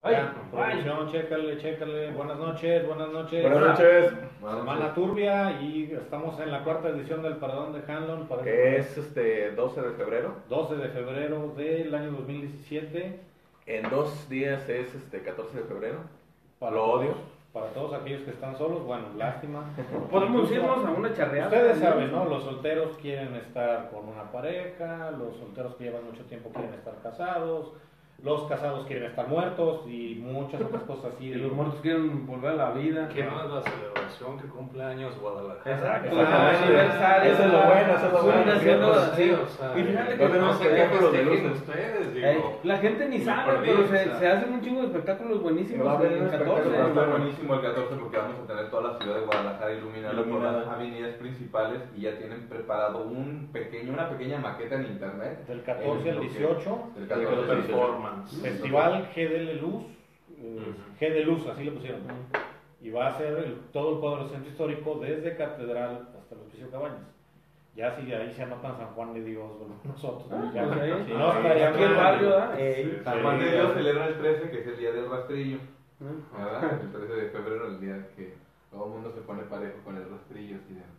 Ya, producción, chécale. Buenas noches. Buenas noches. Semana turbia y estamos en la cuarta edición del Perdón de Hanlon. Que es 12 de febrero. 12 de febrero del año 2017. En 2 días es 14 de febrero. Para Lo todos, odio. Para todos aquellos que están solos, bueno, lástima. Podemos Incluso, irnos a una charreada. Ustedes saben, ¿no? Los solteros quieren estar con una pareja, los solteros que llevan mucho tiempo quieren estar casados, los casados quieren estar muertos y muchas otras cosas así. Y los muertos quieren volver a la vida. Que no es la celebración que cumple años Guadalajara. Exacto. Aniversario. Eso es lo bueno, eso es lo bueno. Haciendo Sí, así. o sea, Y fíjate no que tenemos no sé que qué ejemplos de festejen luces. ustedes, digo. la gente ni me sabe, perdí, pero o sea. se hacen un chingo de espectáculos buenísimos Va a haber en un el 14. espectáculo. Va a estar buenísimo el 14 porque vamos a tener toda la ciudad de Guadalajara iluminada por las avenidas principales y ya tienen preparado una pequeña maqueta en internet. Del 14 al 18, Del 14 al 18. Performance. Festival GDL Luz, G de Luz, así le pusieron. Y va a ser todo el cuadro del centro histórico, desde Catedral hasta el Hospicio Cabañas. Ya si ahí se anotan San Juan de Dios, bueno, nosotros. Ya, Pues ahí, si no estaría aquí el mal. barrio, ¿verdad? San Juan de Dios celebra el 13, que es el día del rastrillo, ¿verdad? El 13 de febrero, el día que todo el mundo se pone parejo con el rastrillo. Así de,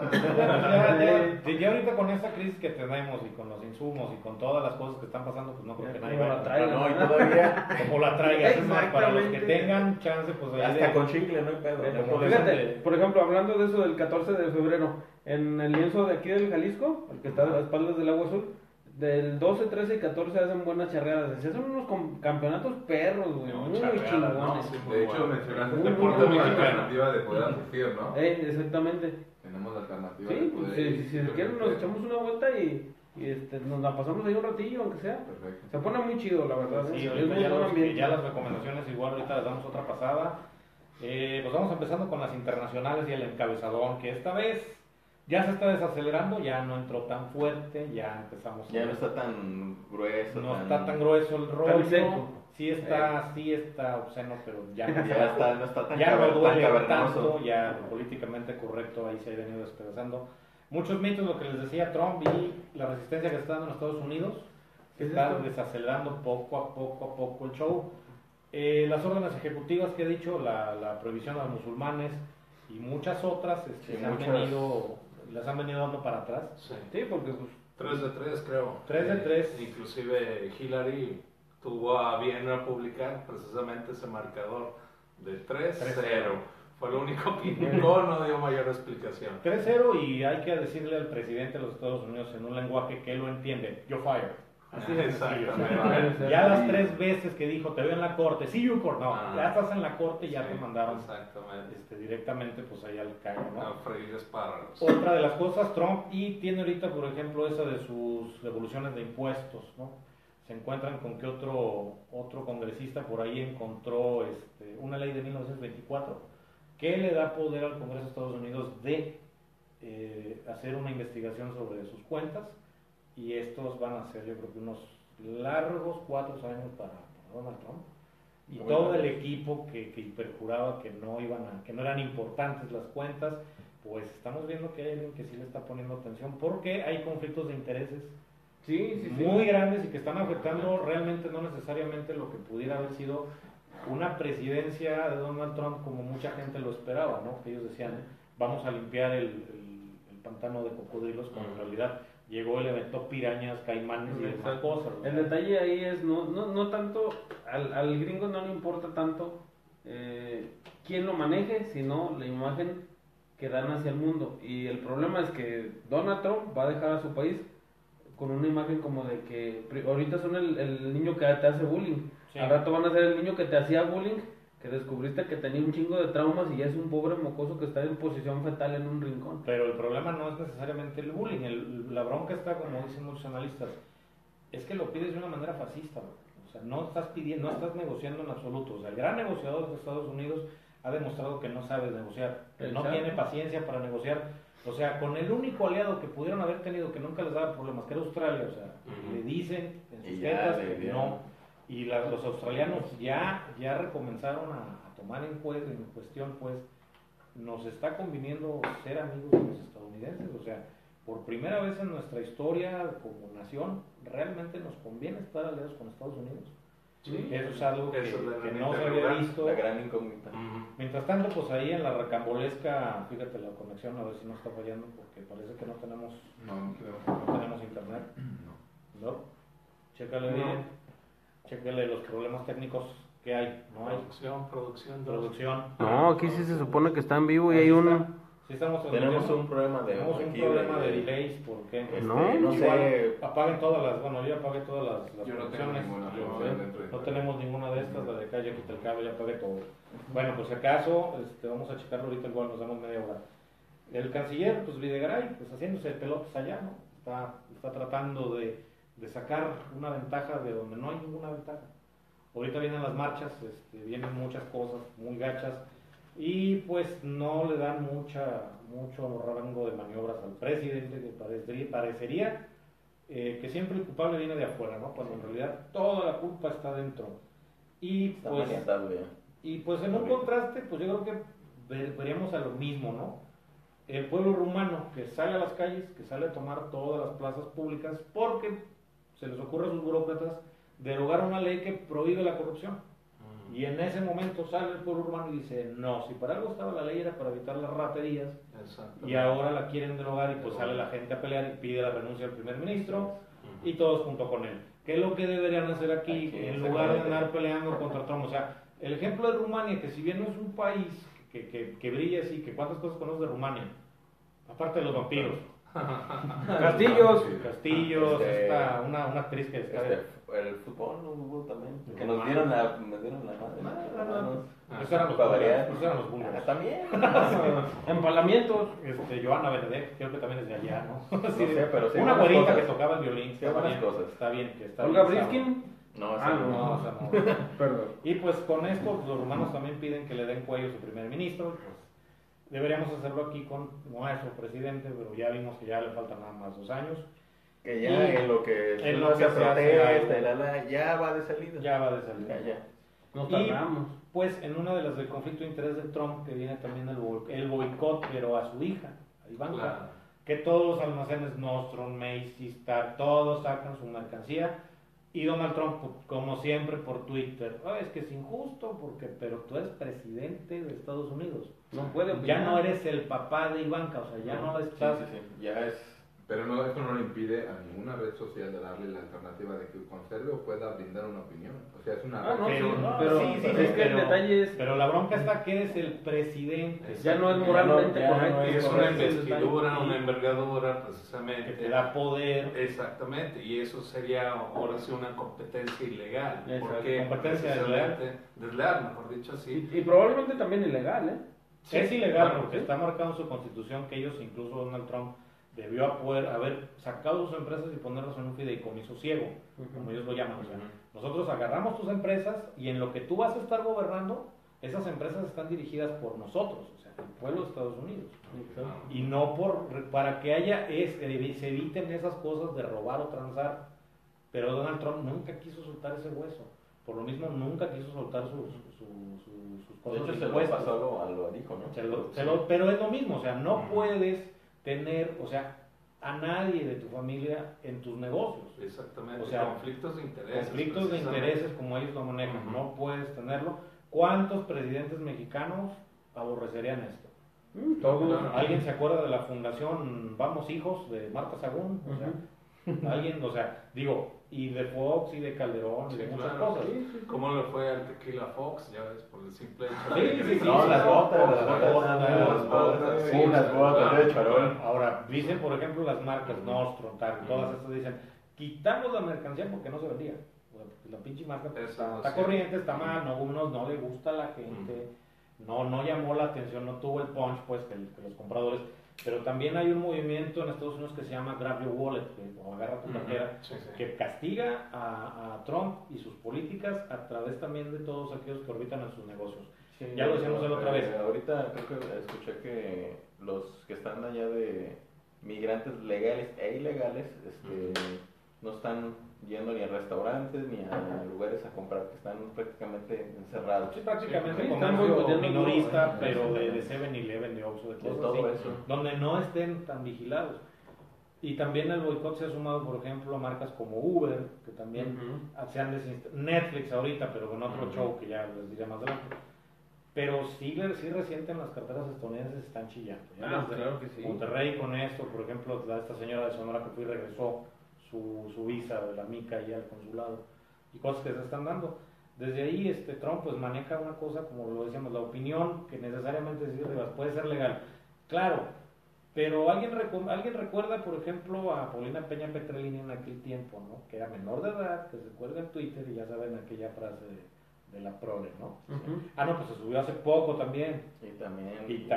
Ya ahorita con esta crisis que tenemos y con los insumos y con todas las cosas que están pasando, pues no creo que nadie Como vaya la a traigan. comprar. No, y todavía Como la traigas, es más, para los que Exactamente. tengan chance, pues ahí hasta de- con chicle, no hay pedo. Como Fíjate, por ejemplo, hablando de eso del 14 de febrero, en el lienzo de aquí del Jalisco, el que está a las espaldas del Agua Azul, del 12, 13 y 14 hacen buenas charreadas. Se hacen unos campeonatos perros, güey, No, muy charreadas, chingones. no, sí, muy De hecho, bueno. mencionaste Muy deporte bueno. como alternativa de poder asistir, ¿no? Exactamente. Tenemos la alternativa de Sí, pues poder si quieren nos echamos una vuelta y nos la pasamos ahí un ratillo, aunque sea. Perfecto. Se pone muy chido, la verdad. Sí, es ahorita muy ya, buen ambiente. ya las recomendaciones igual ahorita les damos otra pasada. Pues vamos empezando con las internacionales y el encabezadón, que esta vez ya se está desacelerando, ya no entró tan fuerte, ya empezamos. Ya no está tan grueso. No está tan grueso el Tan rollo. seco. Sí está obsceno, pero ya no Ya está, no está tan, ya no tan duele cavernoso. tanto, ya lo políticamente correcto ahí se ha venido despedazando. Muchos mitos, lo que les decía Trump y la resistencia que está dando en Estados Unidos, ¿Qué es está esto? desacelerando poco a poco el show. Las órdenes ejecutivas que he dicho, la prohibición a los musulmanes y muchas otras Sí, se las han venido dando para atrás. Sí. Sí, porque pues 3 de 3 creo. 3 de 3. Inclusive Hillary tuvo a bien a publicar precisamente ese marcador de 3-0. Fue lo único que indicó, no dio mayor explicación. 3-0 y hay que decirle al presidente de los Estados Unidos en un lenguaje que él lo entiende, you're fired. Así de sencillo. Exactamente. Ya las 3 veces que dijo, te veo en la corte, sí, you court, no, Ah. ya estás en la corte y ya Sí, te mandaron Exactamente. directamente pues ahí al caño, A ¿no? freír espárragos. Otra de las cosas, Trump, y tiene ahorita, por ejemplo, esa de sus devoluciones de impuestos, ¿no? Se encuentran con que otro congresista por ahí encontró una ley de 1924 que le da poder al Congreso de Estados Unidos de hacer una investigación sobre sus cuentas, y estos van a ser, yo creo que unos largos 4 años para Donald Trump y Muy todo el largos. equipo que hiperjuraba que no eran importantes las cuentas. Pues estamos viendo que hay alguien que sí le está poniendo atención, porque hay conflictos de intereses sí. muy grandes y que están afectando realmente, no necesariamente lo que pudiera haber sido una presidencia de Donald Trump como mucha gente lo esperaba, ¿no? Que ellos decían, vamos a limpiar el pantano de cocodrilos, cuando en realidad llegó, le aventó pirañas, caimanes y demás Exacto. cosas. o sea. El detalle ahí es no tanto, al gringo no le importa tanto quién lo maneje, sino la imagen que dan hacia el mundo. Y el problema es que Donald Trump va a dejar a su país con una imagen como de que ahorita son el niño que te hace bullying. Sí. Al rato van a ser el niño que te hacía bullying, que descubriste que tenía un chingo de traumas y ya es un pobre mocoso que está en posición fetal en un rincón. Pero el problema no es necesariamente el bullying, la bronca está, como dicen muchos analistas, es que lo pides de una manera fascista, bro. O sea, no estás negociando en absoluto. O sea, el gran negociador de Estados Unidos ha demostrado que no sabe negociar, que no Exacto. tiene paciencia para negociar. O sea, con el único aliado que pudieron haber tenido, que nunca les daba problemas, que era Australia, o sea, le dicen en sus Y ya tetas le que dieron. no. Y los australianos ya recomenzaron a tomar en cuestión, pues, nos está conviniendo ser amigos de los estadounidenses. O sea, por primera vez en nuestra historia como nación, realmente nos conviene estar aliados con Estados Unidos. Sí. Eso es algo Eso es la que gran no se había interrogante. visto. La gran incógnita. Ujú. Mientras tanto, pues ahí en la rocambolesca, fíjate la conexión, a ver si no está fallando, porque parece que no tenemos internet. ¿No? Chécale No. bien, chécale los problemas técnicos que hay, ¿no hay? Producción. No, aquí sí se supone que está en vivo y hay Así un... está. Sí estamos Tenemos transmitiendo. un problema de Tenemos un aquí problema de delays, ¿por qué? No. no Igual, sé. apaguen todas las, bueno, yo ya apagué todas las Yo no tengo producciones. ninguna, Yo no, sé, dentro de- no tenemos ninguna de estas, la de acá ya quité el cable, ya apagué todo. Bueno, pues si acaso, vamos a checarlo ahorita, igual nos damos media hora. El canciller, pues Videgaray, pues haciéndose pelotas allá, ¿no? Está tratando de sacar una ventaja de donde no hay ninguna ventaja. Ahorita vienen las marchas, vienen muchas cosas muy gachas y pues no le dan mucho rango de maniobras al presidente, que parecería que siempre el culpable viene de afuera, ¿no? Cuando en realidad toda la culpa está dentro. Y Está pues, maniatado ya. en un contraste, pues yo creo que veríamos a lo mismo, ¿no? El pueblo rumano que sale a las calles, que sale a tomar todas las plazas públicas porque se les ocurre a sus burócratas derogar una ley que prohíbe la corrupción. Y en ese momento sale el pueblo rumano y dice, no, si para algo estaba la ley era para evitar las raterías, y ahora la quieren derogar y pues sale la gente a pelear y pide la renuncia del primer ministro y todos junto con él. ¿Qué es lo que deberían hacer aquí en lugar de andar peleando contra Trump? O sea, el ejemplo de Rumania, que si bien no es un país que brilla así, que cuántas cosas conoces de Rumania, aparte de los vampiros. Castillos. Castillos, una actriz que El fútbol no hubo también. Que nos dieron la madre. Esos eran los Para búlgaros, variar. esos eran los búlgaros. También. Empalamientos. Joana Benedek, creo que también es de allá, ¿no? No sé, pero sí hay una buenas güerita cosas. que tocaba el violín. Sí hay buenas cosas. Está bien, que está Olga bien, Briskin. No, Ah, esa No, o sea, no. Perdón. Y pues con esto pues, los rumanos también piden que le den cuello a su primer ministro. Pues deberíamos hacerlo aquí con nuestro presidente, pero ya vimos que ya le faltan nada más 2 años. Que ya Y en lo que en uno lo que hace se hace protesta, algo. ya va de salida. Ya va de salida. Ya. Nos Y tardamos. pues en una de las del conflicto de interés de Trump, que viene también el boicot, pero a su hija, a Ivanka, Claro. que todos los almacenes Nordstrom, Macy's, Star, todos sacan su mercancía. Y Donald Trump, como siempre, por Twitter, es que es injusto, pero tú eres presidente de Estados Unidos. No puede Ya opinar. no eres el papá de Ivanka, o sea, ya no la estás... Sí. Ya es. Pero no, esto no le impide a ninguna red social de darle la alternativa de que conserve o pueda brindar una opinión. O sea, es una Ah, no, red. sí, no, pero sí, es que pero- el detalle es... Pero la bronca está que eres el presidente. Ya no es moralmente Ya no correcto. Y es una correcto el investidura, detalle. una envergadura, Que precisamente. te da poder. Exactamente, y eso sería ahora sí una competencia ilegal. Exacto. Porque Competencia precisamente- desleal, mejor dicho, sí. Y probablemente también ilegal, ¿eh? Es ilegal Claro, porque sí. está marcado en su constitución que ellos, incluso Donald Trump, debió haber sacado sus empresas y ponerlas en un fideicomiso ciego, como ellos lo llaman. O sea, nosotros agarramos tus empresas y en lo que tú vas a estar gobernando, esas empresas están dirigidas por nosotros, o sea, el pueblo de Estados Unidos. Y no para que se eviten esas cosas de robar o transar. Pero Donald Trump nunca quiso soltar ese hueso. Por lo mismo, nunca quiso soltar sus De cosas hecho, de se lo impuestos. pasó lo dijo, ¿no? Pero es lo mismo, o sea, no puedes tener, o sea, a nadie de tu familia en tus negocios. Exactamente, O sea, conflictos de intereses. Conflictos de precisamente. intereses como ellos lo manejan, Ujú. no puedes tenerlo. ¿Cuántos presidentes mexicanos aborrecerían esto? Todos. Claro. ¿Alguien se acuerda de la fundación Vamos Hijos de Marta Sagún? O sea, alguien, o sea, digo, y de Fox y de Calderón y de Sí, muchas claro. cosas. ¿Cómo le fue al Tequila Fox? Ya ves, por el simple hecho Sí, de sí, sí, No, sí, las no, botas, las las botas, botas, sí, unas botas de charol. Ahora, dicen, por ejemplo, las marcas Nordstrom, Target, todas estas dicen, quitamos la mercancía porque no se vendía. La pinche marca pues, Eso, está sí. corriente, está mal, no, unos no le gusta a la gente, no llamó la atención, no tuvo el punch pues que los compradores. Pero también hay un movimiento en Estados Unidos que se llama Grab Your Wallet, o agarra tu cartera, Sí, sí. que castiga a Trump y sus políticas a través también de todos aquellos que orbitan en sus negocios. Ya lo decíamos la otra vez. Ahorita creo que escuché que los que están allá de migrantes legales e ilegales no están yendo ni a restaurantes ni a lugares a comprar, que están prácticamente encerrados. Sí, prácticamente Sí, comercio están boicoteando minorista, todo, pero de 7-Eleven, de Oxxo, de De cosas todo así, eso. donde no estén tan vigilados. Y también el boicot se ha sumado, por ejemplo, a marcas como Uber, que también se han desinstalado, Netflix ahorita, pero con otro show que ya les diré más adelante. Pero sí resienten las carteras estadounidenses, están chillando. Ya claro que sí. Monterrey con esto, por ejemplo, esta señora de Sonora que fue y regresó su visa de la mica y al consulado, y cosas que se están dando. Desde ahí Trump pues maneja una cosa, como lo decíamos, la opinión, que necesariamente puede ser legal. Claro, pero alguien recuerda, por ejemplo, a Paulina Peña Petrelini en aquel tiempo, ¿no? Que era menor de edad, que se cuelga en Twitter y ya saben aquella frase de la prole, ¿no? Ah, no, pues se subió hace poco también. Y también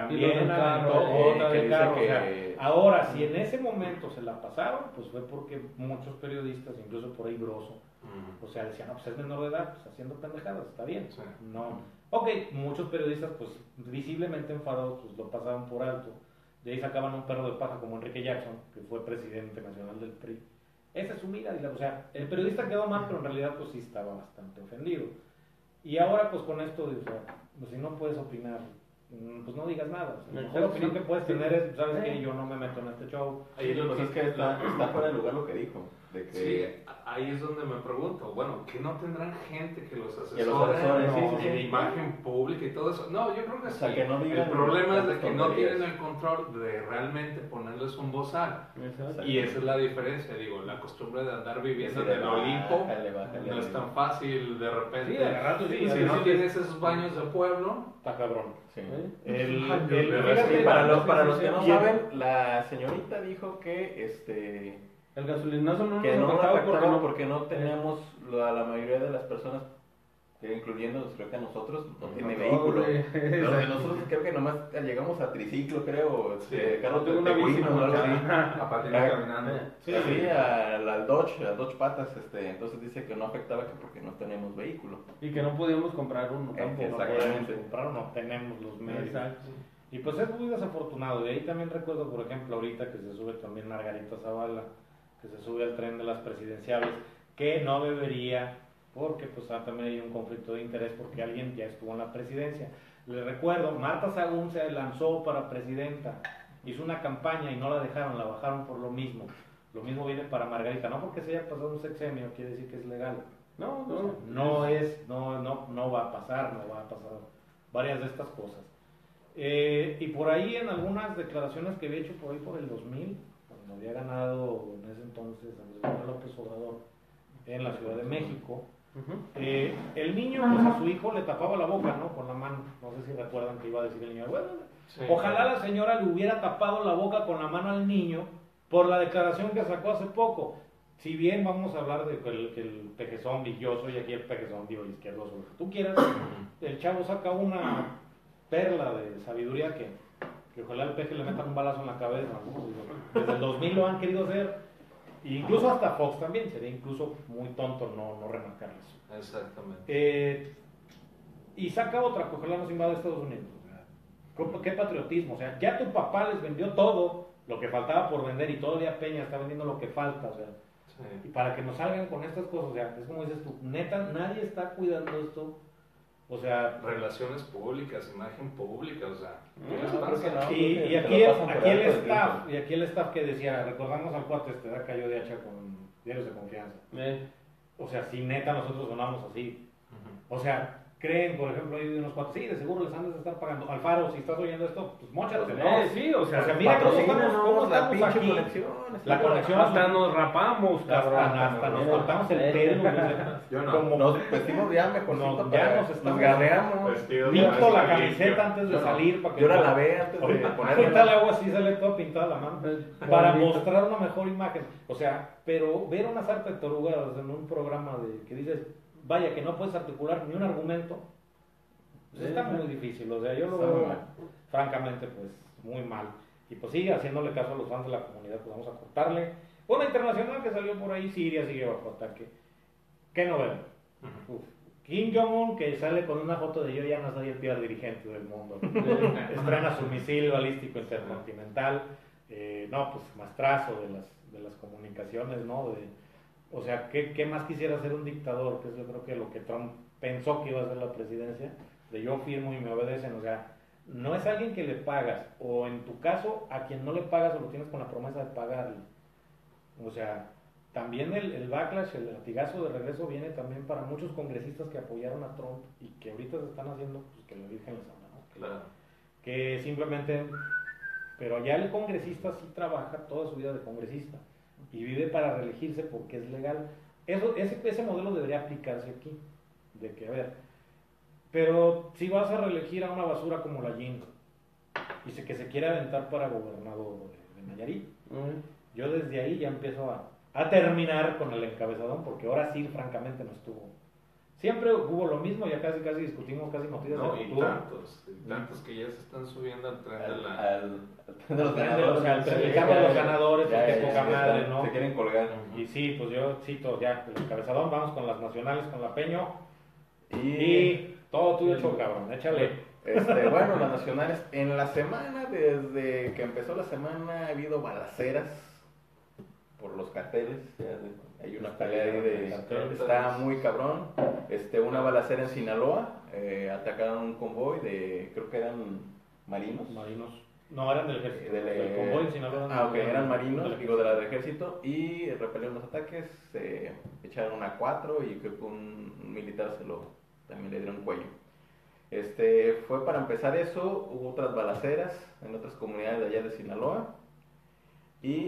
otra de carro. O sea, ahora, si en ese momento se la pasaron, pues fue porque muchos periodistas, incluso por ahí Grosso, o sea, decían, no, pues es menor de edad, pues haciendo pendejadas, está bien. Sí. No. Ok, muchos periodistas, pues visiblemente enfadados, pues lo pasaban por alto. De ahí sacaban un perro de paja como Enrique Jackson, que fue presidente nacional del PRI. Esa es su mirada, o sea, el periodista quedó mal, pero en realidad pues sí estaba bastante ofendido. Y ahora pues con esto, o sea, pues si no puedes opinar, pues no digas nada. O sea, la mejor opinión que puedes tener es, ¿sabes qué? Yo no me meto en este show. Ahí lo que es que está fuera de lugar lo que dijo. De que... Sí, ahí es donde me pregunto, bueno, ¿que no tendrán gente que los asesore? Que los asesore, de imagen pública y todo eso? No, yo creo que o sea, sí. que no digan el problema es de que no tonterías. tienen el control de realmente ponerles un bozal. Exacto. Y esa es la diferencia, digo, la costumbre de andar viviendo Sí, en el Olimpo bájale, no es tan fácil de repente. Sí, de rato sí, Y si de no rato tienes esos baños de pueblo, está cabrón. Sí. Fíjate, Para los que no y el- saben, la señorita dijo que El gasolinazo no que nos no afectaba afectaba porque porque no teníamos la mayoría de las personas, incluyendo creo que a nosotros, no tiene vehículo. Los de nosotros creo que nomás llegamos a triciclo, creo, carro tengo una de bici, Tehuino, ¿no? algo así. A patinar caminando. Sí, al Dodge patas, entonces dice que no afectaba que porque no teníamos vehículo. y que no podíamos comprar uno no tampoco. podemos comprar, no tenemos los medios. Exacto. Y pues es muy desafortunado. De ahí también recuerdo, por ejemplo, ahorita que se sube también Margarita Zavala, que se sube al tren de las presidenciales, que no debería, porque pues también hay un conflicto de interés porque alguien ya estuvo en la presidencia. Les recuerdo, Marta Sagún se lanzó para presidenta, hizo una campaña y no la dejaron, la bajaron por lo mismo. Lo mismo viene para Margarita, no porque se haya pasado un sexenio quiere decir que es legal. No, No va a pasar, no va a pasar varias de estas cosas. Y por ahí en algunas declaraciones que había hecho por ahí por el 2000, cuando había ganado en ese entonces Andrés Manuel López Obrador en la Ciudad de México, el niño pues a su hijo le tapaba la boca, ¿no? Con la mano. No sé si recuerdan que iba a decir el niño, bueno, sí, ojalá la señora le hubiera tapado la boca con la mano al niño por la declaración que sacó hace poco. Si bien vamos a hablar de que el peje zombie, yo soy aquí el peje zombie o el izquierdoso, lo que tú quieras, el chavo saca una perla de sabiduría que ojalá el peje le metan un balazo en la cabeza, ¿no? Desde el 2000 lo han querido hacer, e incluso hasta Fox también, sería incluso muy tonto no remarcar eso. exactamente. Y saca otra, que ojalá nos invade Estados Unidos. ¿Qué patriotismo? O sea, ya tu papá les vendió todo lo que faltaba por vender y todavía Peña está vendiendo lo que falta, o sea. Y para que nos salgan con estas cosas, o sea, es como dices tú, neta, nadie está cuidando esto, o sea... Relaciones públicas, imagen pública, o sea, ¿qué les No, creo que pasa? no. Y aquí el staff que decía, recordamos al cuate cayó de hacha con diarios de confianza. O sea, si neta nosotros sonamos así, o sea... Creen, por ejemplo, hay unos cuantos, sí, de seguro les han de estar pagando. Alfaro, si estás oyendo esto, pues móchate, ¿no? Sí, o sea, mira cómo estamos la pinche aquí. conexión. La conexión hasta nos rapamos, cabrón. Hasta nos cortamos el pelo. Yo no. Como Nos vestimos ya mejor. nos garreamos. Vestido de pinto la limpio. camiseta antes de salir para que Yo la lavé antes de ahorita el ponerla. agua así sale toda pintada la mano para mostrar una mejor imagen. O sea, pero ver una sarta de torugas en un programa que dices, vaya, que no puedes articular ni un argumento, pues está muy difícil. O sea, yo lo veo francamente pues muy mal. Y pues sigue haciéndole caso a los fans de la comunidad, pues vamos a cortarle. Una internacional que salió por ahí, Siria sigue bajo ataque. ¿Qué novela? Kim Jong-un, que sale con una foto de yo ya no soy el peor dirigente del mundo. Estrena su misil balístico intercontinental. No, pues maestrazo de las comunicaciones, ¿no? O sea, ¿qué más quisiera ser un dictador? Que es yo creo que lo que Trump pensó que iba a ser la presidencia, de yo firmo y me obedecen. O sea, no es alguien que le pagas, o en tu caso, a quien no le pagas o lo tienes con la promesa de pagarle. O sea, también el backlash, el latigazo de regreso viene también para muchos congresistas que apoyaron a Trump y que ahorita se están haciendo, pues que la Virgen les ama, ¿no? Claro. Que simplemente, pero allá el congresista sí trabaja toda su vida de congresista y vive para reelegirse porque es legal. Ese modelo debería aplicarse aquí, de que, a ver, pero si vas a reelegir a una basura como la Jean y que se quiere aventar para gobernador de Nayarit, yo desde ahí ya empiezo a terminar con el encabezadón, porque ahora sí, francamente, no estuvo. Siempre hubo lo mismo, ya casi discutimos casi noticias No, del y futuro. tantos que ya se están subiendo al tren de la... Al tren de los Al tren de ganadores. los- al tren Sí, de los ya, ganadores, ya, qué ya, poca ya madre, están, ¿no? se quieren colgar. Y sí, pues yo cito ya el encabezadón, vamos con las nacionales, con la Peño, Y y todo tuyo, Cho, cabrón, échale. bueno, las nacionales, en la semana, desde que empezó la semana, ha habido balaceras por los carteles. Hay una pelea ahí de. Carteles. Está muy cabrón. Una balacera en Sinaloa. Atacaron un convoy de. Creo que eran marinos. Marinos. No, eran del ejército. Del convoy en Sinaloa. eran marinos, del digo, del ejército. Y repelieron los ataques. Echaron a 4 y creo que un militar también le dieron cuello. Fue para empezar eso. Hubo otras balaceras en otras comunidades de allá de Sinaloa. Y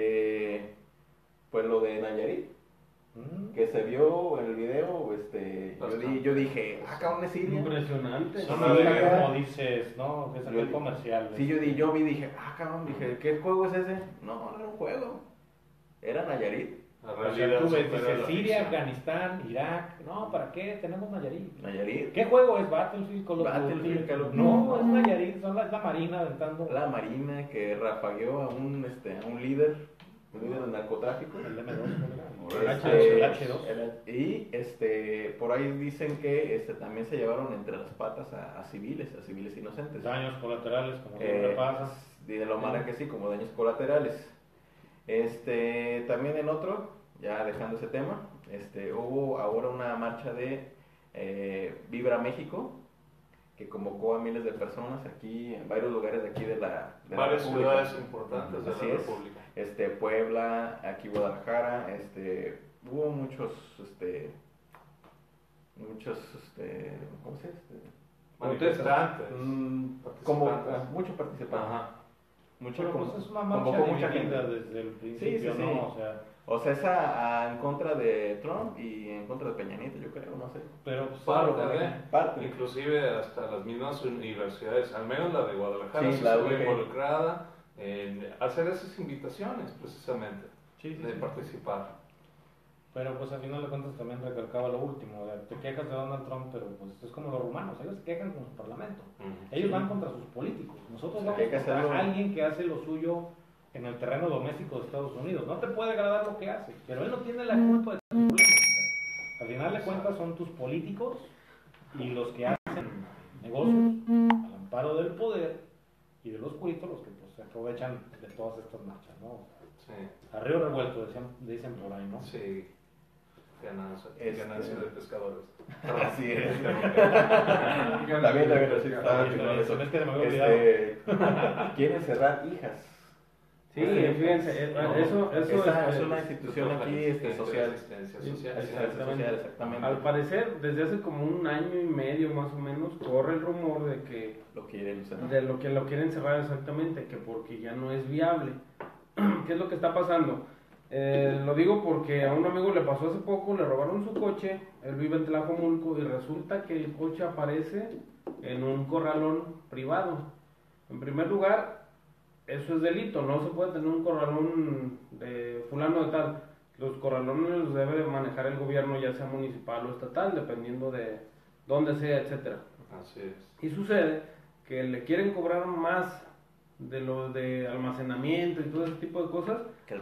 pues lo de Nayarit, que se vio en el video, yo dije, cabrón, es Siria. Impresionante. Son Sí, como dices, ¿no? Que es aquel comercial. Sí, yo vi, dije, cabrón, dije, ¿qué juego es ese? No era un juego, era Nayarit. La O sea, realidad tú ves, supera dices, la Siria, ficción. Afganistán, Irak. No, ¿para qué? Tenemos Nayarit. Nayarit, ¿Qué juego es? Battlefield, Call of Battlefield, Duty. Call of Duty. No, es Nayarit, es la marina aventando la marina que rafagueó a un líder del narcotráfico. el M2. Este, El H2. Y por ahí dicen que también se llevaron entre las patas a civiles inocentes. Daños colaterales, como siempre pasa. De lo malo que sí, como daños colaterales. También en otro, ya dejando ese tema, hubo ahora una marcha de Vibra México, que convocó a miles de personas aquí en varios lugares de aquí de la Varias República. ciudades importantes de Así la es. República. Puebla, aquí Guadalajara, hubo muchos, ¿cómo se dice? Manifestantes. Como Participantes. muchos participantes. Ajá. Mucho, Pero pues es una marcha convocó mucha dividida gente. desde el principio, sí. ¿no? O sea, Esa en contra de Trump y en contra de Peña Nieto, yo creo, no sé. pero pues, Parte. Inclusive hasta las mismas universidades, al menos la de Guadalajara, Sí, se la estuvo UG. involucrada en hacer esas invitaciones, precisamente, sí, de participar. Pero pues al final de cuentas también recalcaba lo último, te quejas de Donald Trump, pero pues es como los rumanos, ellos se quejan con su parlamento, ellos van contra sus políticos, nosotros Sí, vamos hay que contra hacerlo. alguien que hace lo suyo en el terreno doméstico de Estados Unidos, no te puede agradar lo que hace, pero él no tiene la culpa de tus problemas, o sea, al final de cuentas son tus políticos y los que hacen negocios al amparo del poder y de los cuitos los que pues, se aprovechan de todas estas marchas, ¿no? Sí, A río revuelto, dicen por ahí, ¿no? sí. Ganancia de pescadores. Así es. También así estaba chingón eso. Es que se me había olvidado. Quieren cerrar hijas. Sí, fíjense, eso Esa es, es una institución aquí social. Asistencia Sí, social. Social, exactamente. al parecer, desde hace como un año y medio más o menos, corre el rumor de que Lo quieren cerrar. de lo que lo quieren cerrar exactamente, que porque ya no es viable. ¿Qué es lo que está pasando? Lo digo porque a un amigo le pasó hace poco, le robaron su coche, él vive en Tlajomulco y resulta que el coche aparece en un corralón privado. En primer lugar, eso es delito, no se puede tener un corralón de fulano de tal. Los corralones los debe de manejar el gobierno, ya sea municipal o estatal, dependiendo de dónde sea, etcétera. Así es. Y sucede que le quieren cobrar más de lo de almacenamiento y todo ese tipo de cosas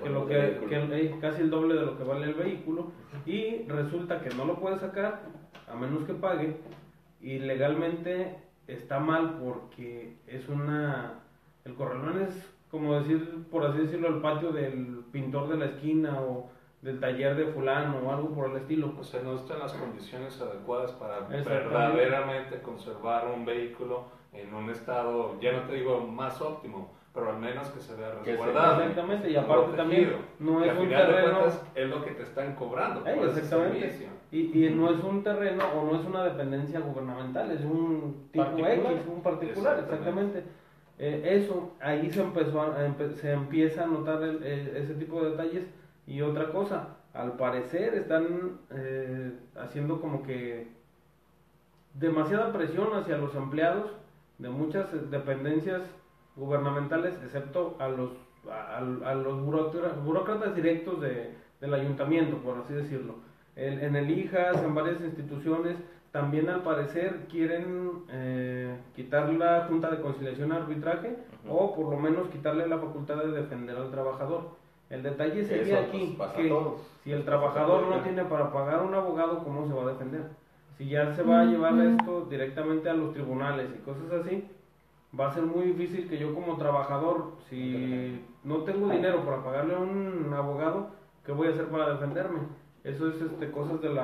casi el doble de lo que vale el vehículo, y resulta que no lo puede sacar a menos que pague, y legalmente está mal porque el corralón es como decir, por así decirlo, el patio del pintor de la esquina o del taller de fulano o algo por el estilo. O sea, no están las condiciones adecuadas para Exactamente. verdaderamente conservar un vehículo en un estado, ya no te digo más óptimo, pero al menos que se vea Que se- resguardado. Exactamente, y aparte también no Que es a un final de terreno. cuentas es lo que te están cobrando por ese Exactamente. servicio. Y no es un terreno o no es una dependencia gubernamental, es un tipo Particular. X, un particular, exactamente. Eso, ahí se empieza a notar ese tipo de detalles. Y otra cosa, al parecer están haciendo como que demasiada presión hacia los empleados de muchas dependencias gubernamentales, excepto a los burócratas directos del ayuntamiento, por así decirlo. En el IJAS, en varias instituciones, también al parecer quieren quitar la Junta de Conciliación y Arbitraje, o por lo menos quitarle la facultad de defender al trabajador. El detalle sería Eso, aquí pues, pasa que a todos. si el Pasa a trabajador todos, no ya. tiene para pagar un abogado, ¿cómo se va a defender? Si ya se va a llevar esto directamente a los tribunales y cosas así, va a ser muy difícil que yo como trabajador, si no tengo dinero para pagarle a un abogado, ¿qué voy a hacer para defenderme? Eso es cosas de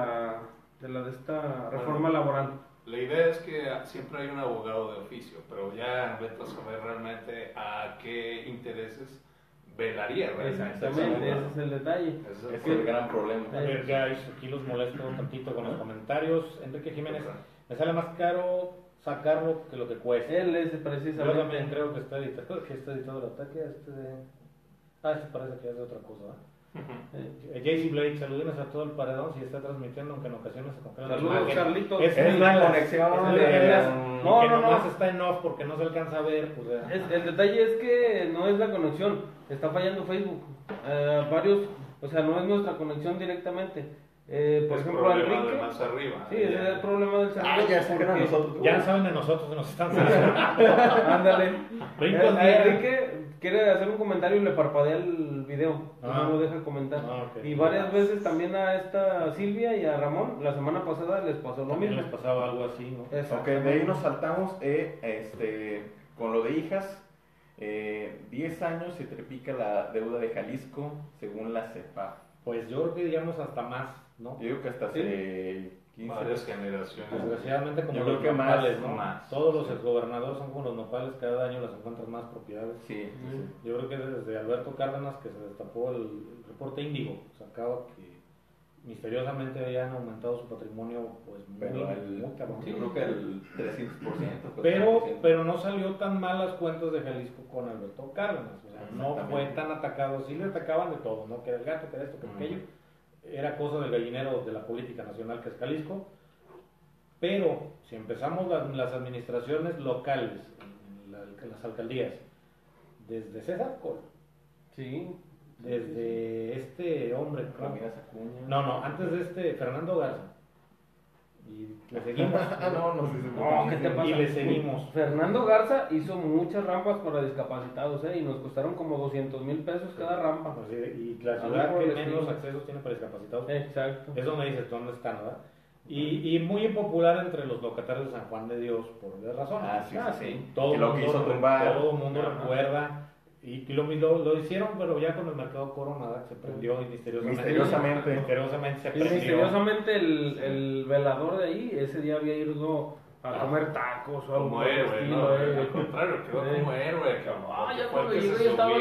esta reforma laboral. La idea es que siempre hay un abogado de oficio, pero ya vete a saber realmente a qué intereses velaría realmente. Exactamente, ese es el detalle. Ese Ese es el gran problema. A ver, guys, aquí los molesto un tantito con los comentarios. Enrique Jiménez, me sale más caro sacarlo que lo que cuesta. Él es Yo también precisamente. creo que está editado el ataque. Este parece que es de otra cosa, ¿verdad? JC Blake, saludines a todo el paredón si está transmitiendo, aunque en ocasiones se congela la Saludos, imagen. Carlitos. Es la conexión de... No, que no, nomás no. está en off porque no se alcanza a ver. Pues, El detalle es que no es la conexión, está fallando Facebook. O sea, no es nuestra conexión directamente. Por Es ejemplo, problema Enrique. de más arriba. Sí, ese es el problema del servidor. ya sé que era porque- nosotros. ya saben de nosotros que nos están censurando. Ándale. Brincos A bien. Enrique quiere hacer un comentario y le parpadea el video. Ah. No lo deja comentar. Ah, ok. Y varias veces también a esta Silvia y a Ramón, la semana pasada les pasó lo También mismo. les pasaba algo así, ¿no? Ok, de ahí nos saltamos con lo de hijas. 10 años se triplica la deuda de Jalisco según la CEPAF. Pues yo creo que diríamos hasta más, ¿no? Yo digo que hasta hace 15 Varias generaciones. Desgraciadamente como Yo los creo que más, nopales, ¿no? más. Todos los exgobernadores son como los nopales, cada año les encuentras más propiedades. Sí, sí. Yo creo que desde Alberto Cárdenas que se destapó el reporte Índigo, sacaba que misteriosamente habían aumentado su patrimonio pues Pero muy cabrón. yo creo que el 300%. Pero no salió tan mal las cuentas de Jalisco con Alberto Cárdenas, o sea, no fue Exactamente. tan atacado, sí le atacaban de todo, ¿no? Que era el gato, que era esto, que era aquello, era cosa del gallinero de la política nacional que es Jalisco, pero si empezamos las administraciones locales, en las alcaldías, desde César Col, Sí. desde este hombre, ¿cómo? Ramírez Acuña. No, antes de este Fernando Garza, y le seguimos. No sé. No, ¿qué te pasa? Y le seguimos. Fernando Garza hizo muchas rampas para discapacitados, y nos costaron como 200,000 pesos cada rampa. Pues, y la Algo ciudad por que el menos estilo. accesos tiene para discapacitados Exacto. es donde dices dónde están, ¿verdad? Y muy impopular entre los locatarios de San Juan de Dios por varias razones. Sí. Todo Y lo que hizo tumbar. todo el mundo Ajá. recuerda y lo hicieron, pero ya con el mercado Coronada se prendió y misteriosamente se Y prendió. misteriosamente el velador de ahí ese día había ido a comer tacos o algo Como por el héroe, estilo, ¿no? Al contrario, quedó como héroe, cabrón. Ah, ya Fue el cuando que se llegué yo estaba-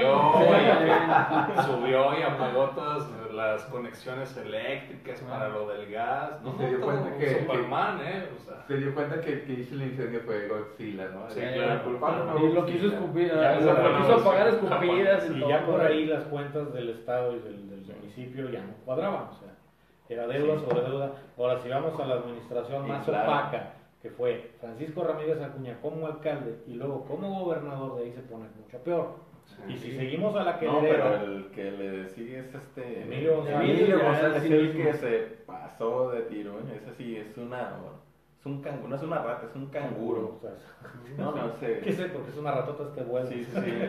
subió y apagó todas las conexiones eléctricas para lo del gas. No, Y se dio todo cuenta que- Superman, O sea, Se dio cuenta que el que hizo el incendio fue Godzilla, ¿no? Sí, El claro. culpable fue Y lo quiso Godzilla. escupir, Ya, lo bueno, quiso sí, apagar sí. escupidas y Y todo. ya por ahí las cuentas del Estado y del municipio ya no cuadraban, o sea, era deuda sobre deuda. Ahora, si vamos a la administración Sí, más claro. opaca, que fue Francisco Ramírez Acuña como alcalde y luego como gobernador, de ahí se pone mucho peor. Y si seguimos a la que No, heredera, pero el que le sigue es Emilio González. Emilio Ya, González, sí el mismo. que se pasó de tiro. Ese sí es un canguro, no es una rata, es un canguro. o sea, No, sé. ¿qué sé? Porque es una ratota este vuelo. Sí.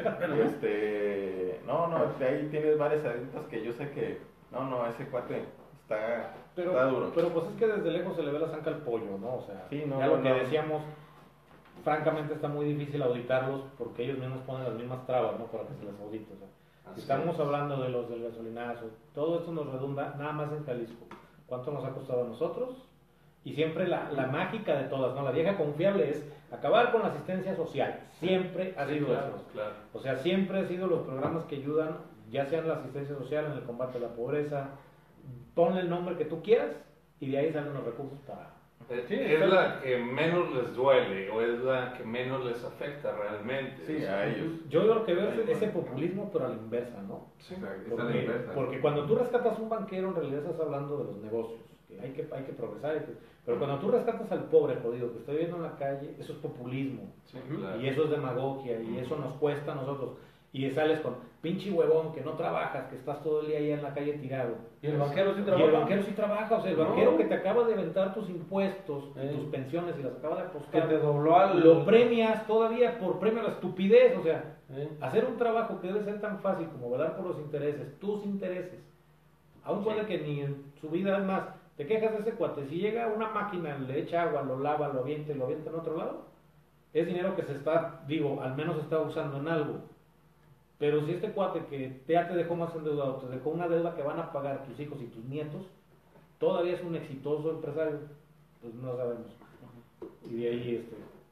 De ahí tienes varias anécdotas que yo sé que. Ese cuate está duro. Pero pues es que desde lejos se le ve la zanca al pollo, ¿no? O sea, Sí, no, ya lo no, que no. decíamos, francamente está muy difícil auditarlos porque ellos mismos ponen las mismas trabas, ¿no? Para que se les audite. O sea, si así estamos es. hablando de los del gasolinazo, todo esto nos redunda nada más en Jalisco. ¿Cuánto nos ha costado a nosotros? Y siempre la mágica de todas, ¿no? La vieja confiable es acabar con la asistencia social. Siempre ha sido claro, eso. claro. O sea, siempre han sido los programas que ayudan, ya sea en la asistencia social, en el combate a la pobreza. Ponle el nombre que tú quieras y de ahí salen los recursos para... Es la que menos les duele o es la que menos les afecta realmente. Sí, a ellos. Yo lo que veo es ese populismo, pero a la inversa, ¿no? Sí. Esa es la Porque, inversa. porque cuando tú rescatas un banquero, en realidad estás hablando de los negocios, que hay que progresar. Pero cuando tú rescatas al pobre jodido que está viviendo en la calle, eso es populismo. Sí, claro. Y eso es demagogia, y eso nos cuesta a nosotros. Y sales con pinche huevón que no trabajas, que estás todo el día ahí en la calle tirado. Y el banquero sí Y trabaja. el banquero sí trabaja, o sea, el No. banquero que te acaba de aventar tus impuestos, Eh. tus pensiones y las acaba de Que apostar, te dobló al... lo premias todavía por premio a la estupidez, o sea, Eh. hacer un trabajo que debe ser tan fácil como velar por los intereses, tus intereses, aún puede que ni en su vida es más, te quejas de ese cuate, si llega una máquina, le echa agua, lo lava, lo avienta en otro lado, es dinero que se está, digo, al menos se está usando en algo. Pero si este cuate que ya te dejó más endeudado, te dejó una deuda que van a pagar tus hijos y tus nietos, todavía es un exitoso empresario, pues no sabemos. Y de ahí,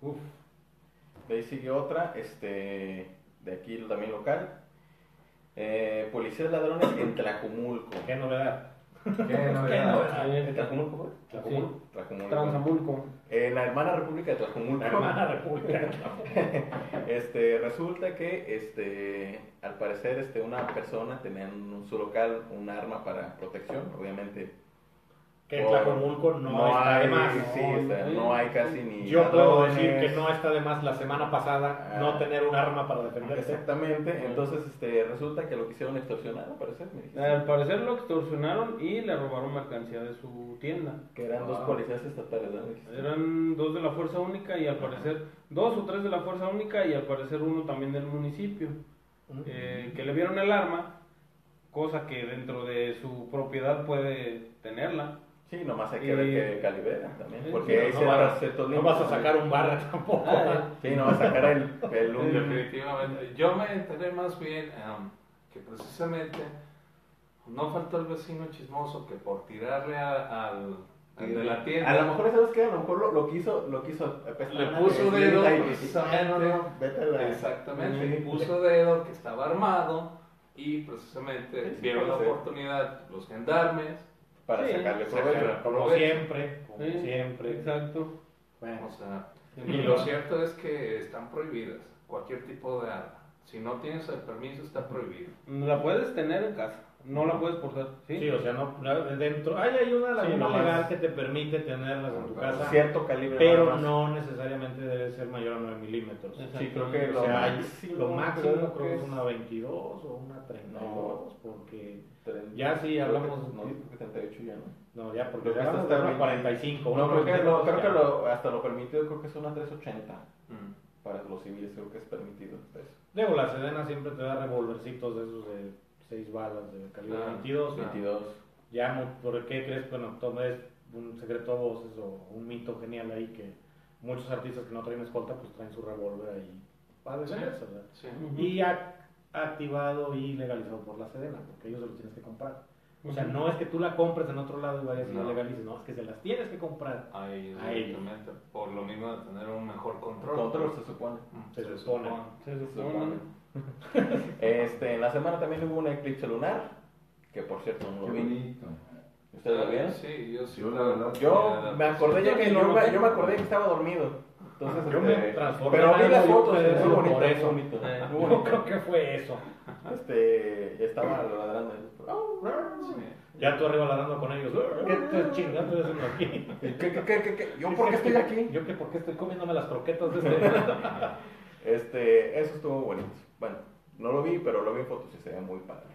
De ahí sigue otra, de aquí también local. Policías ladrones en Tlajumulco. qué novedad. ¿Qué novedad? ¿En Tlajumulco fue? Tlajumulco. Tlajumulco. Transamulco. En la hermana república de Tlajumulco. La hermana república. Resulta que al parecer una persona tenía en su local un arma para protección, obviamente. Que en Tlajumulco no está de más. Sí, no hay casi ni. Yo puedo ladrones. decir que no está de más la semana pasada no tener un arma para defenderse. Exactamente, entonces resulta que lo quisieron extorsionar, al parecer, me dijiste. Al parecer lo extorsionaron y le robaron mercancía de su tienda. Que eran dos policías estatales, ¿no? Me dijiste. Eran 2 de la Fuerza Única y al parecer 2 o 3 de la Fuerza Única y al parecer uno también del municipio. Que le vieron el arma, cosa que dentro de su propiedad puede tenerla. Sí, nomás hay que ver qué calibre también, Sí, porque sí, ahí no se vas- van ciertos No vas a límites. sacar un barra tampoco. Sí, no vas a sacar el Definitivamente. Yo me enteré más bien que precisamente no faltó el vecino chismoso que por tirarle al de la tienda. A lo mejor, ¿sabes qué? A lo mejor lo quiso Le puso dedo, y precisamente. vete a la... Exactamente, Sí. puso dedo que estaba armado y precisamente Sí, sí, vieron la puede ser. oportunidad los gendarmes. Para Sí, sacarle sacarle provecho. Como provecho. siempre, como Sí, siempre. Exacto. Bueno, O sea, Sí, y sí. lo cierto es que están prohibidas cualquier tipo de arma. Si no tienes el permiso está prohibido. La puedes tener en casa, no la puedes portar. Sí, sí, o sea, no, dentro hay una laguna nomás. legal que te permite tenerlas en tu casa, Cierto calibre. pero nada más. no necesariamente debe ser mayor a 9 milímetros. Sí, creo que O sea, lo máximo creo creo que es una 22 o una 32, porque 30, ya sí hablamos... No, creo que 38 ya no. No, ya, porque Creo que hablamos hasta de una 20. 45. No, una creo que, 45 creo que ya. hasta lo permitido, creo que es una 380. Para los civiles creo que es permitido. Eso. Digo, la Sedena siempre te da revolvercitos de esos de 6 balas de calibre 22. 22. Ya, ¿por qué crees? Bueno, es un secreto a voces o un mito genial ahí que muchos artistas que no traen escolta pues traen su revólver ahí para defenderse, ¿verdad? Sí. Y activado y legalizado por la Sedena, porque ellos se los tienes que comprar. O sea, no es que tú la compres en otro lado y vayas y la No. legalices, no, es que se las tienes que comprar. Ahí A ellos. directamente, por lo mismo de tener un mejor control. Control se supone. Se supone. se Se supone. supone. En la semana también hubo un eclipse lunar, que por cierto no Qué lo vi. bonito. ¿Ustedes lo vieron? Sí, yo sí. Yo la verdad. Yo me acordé ya que Yo no lo yo me acordé que estaba dormido. Entonces, Yo me transformé pero en vi las algo, yo fotos, creo, muy bonito, por eso. muy bonito. Eh, Muy Yo bonito. creo que fue eso. Estaba ladrando. Sí. Ya tú arriba ladrando con ellos. ¿Qué te chingando estoy haciendo aquí? ¿Qué? ¿Yo por qué estoy aquí? Yo que por qué estoy comiéndome las croquetas de Eso estuvo bonito. Bueno, no lo vi, pero lo vi en fotos y se ve muy padre.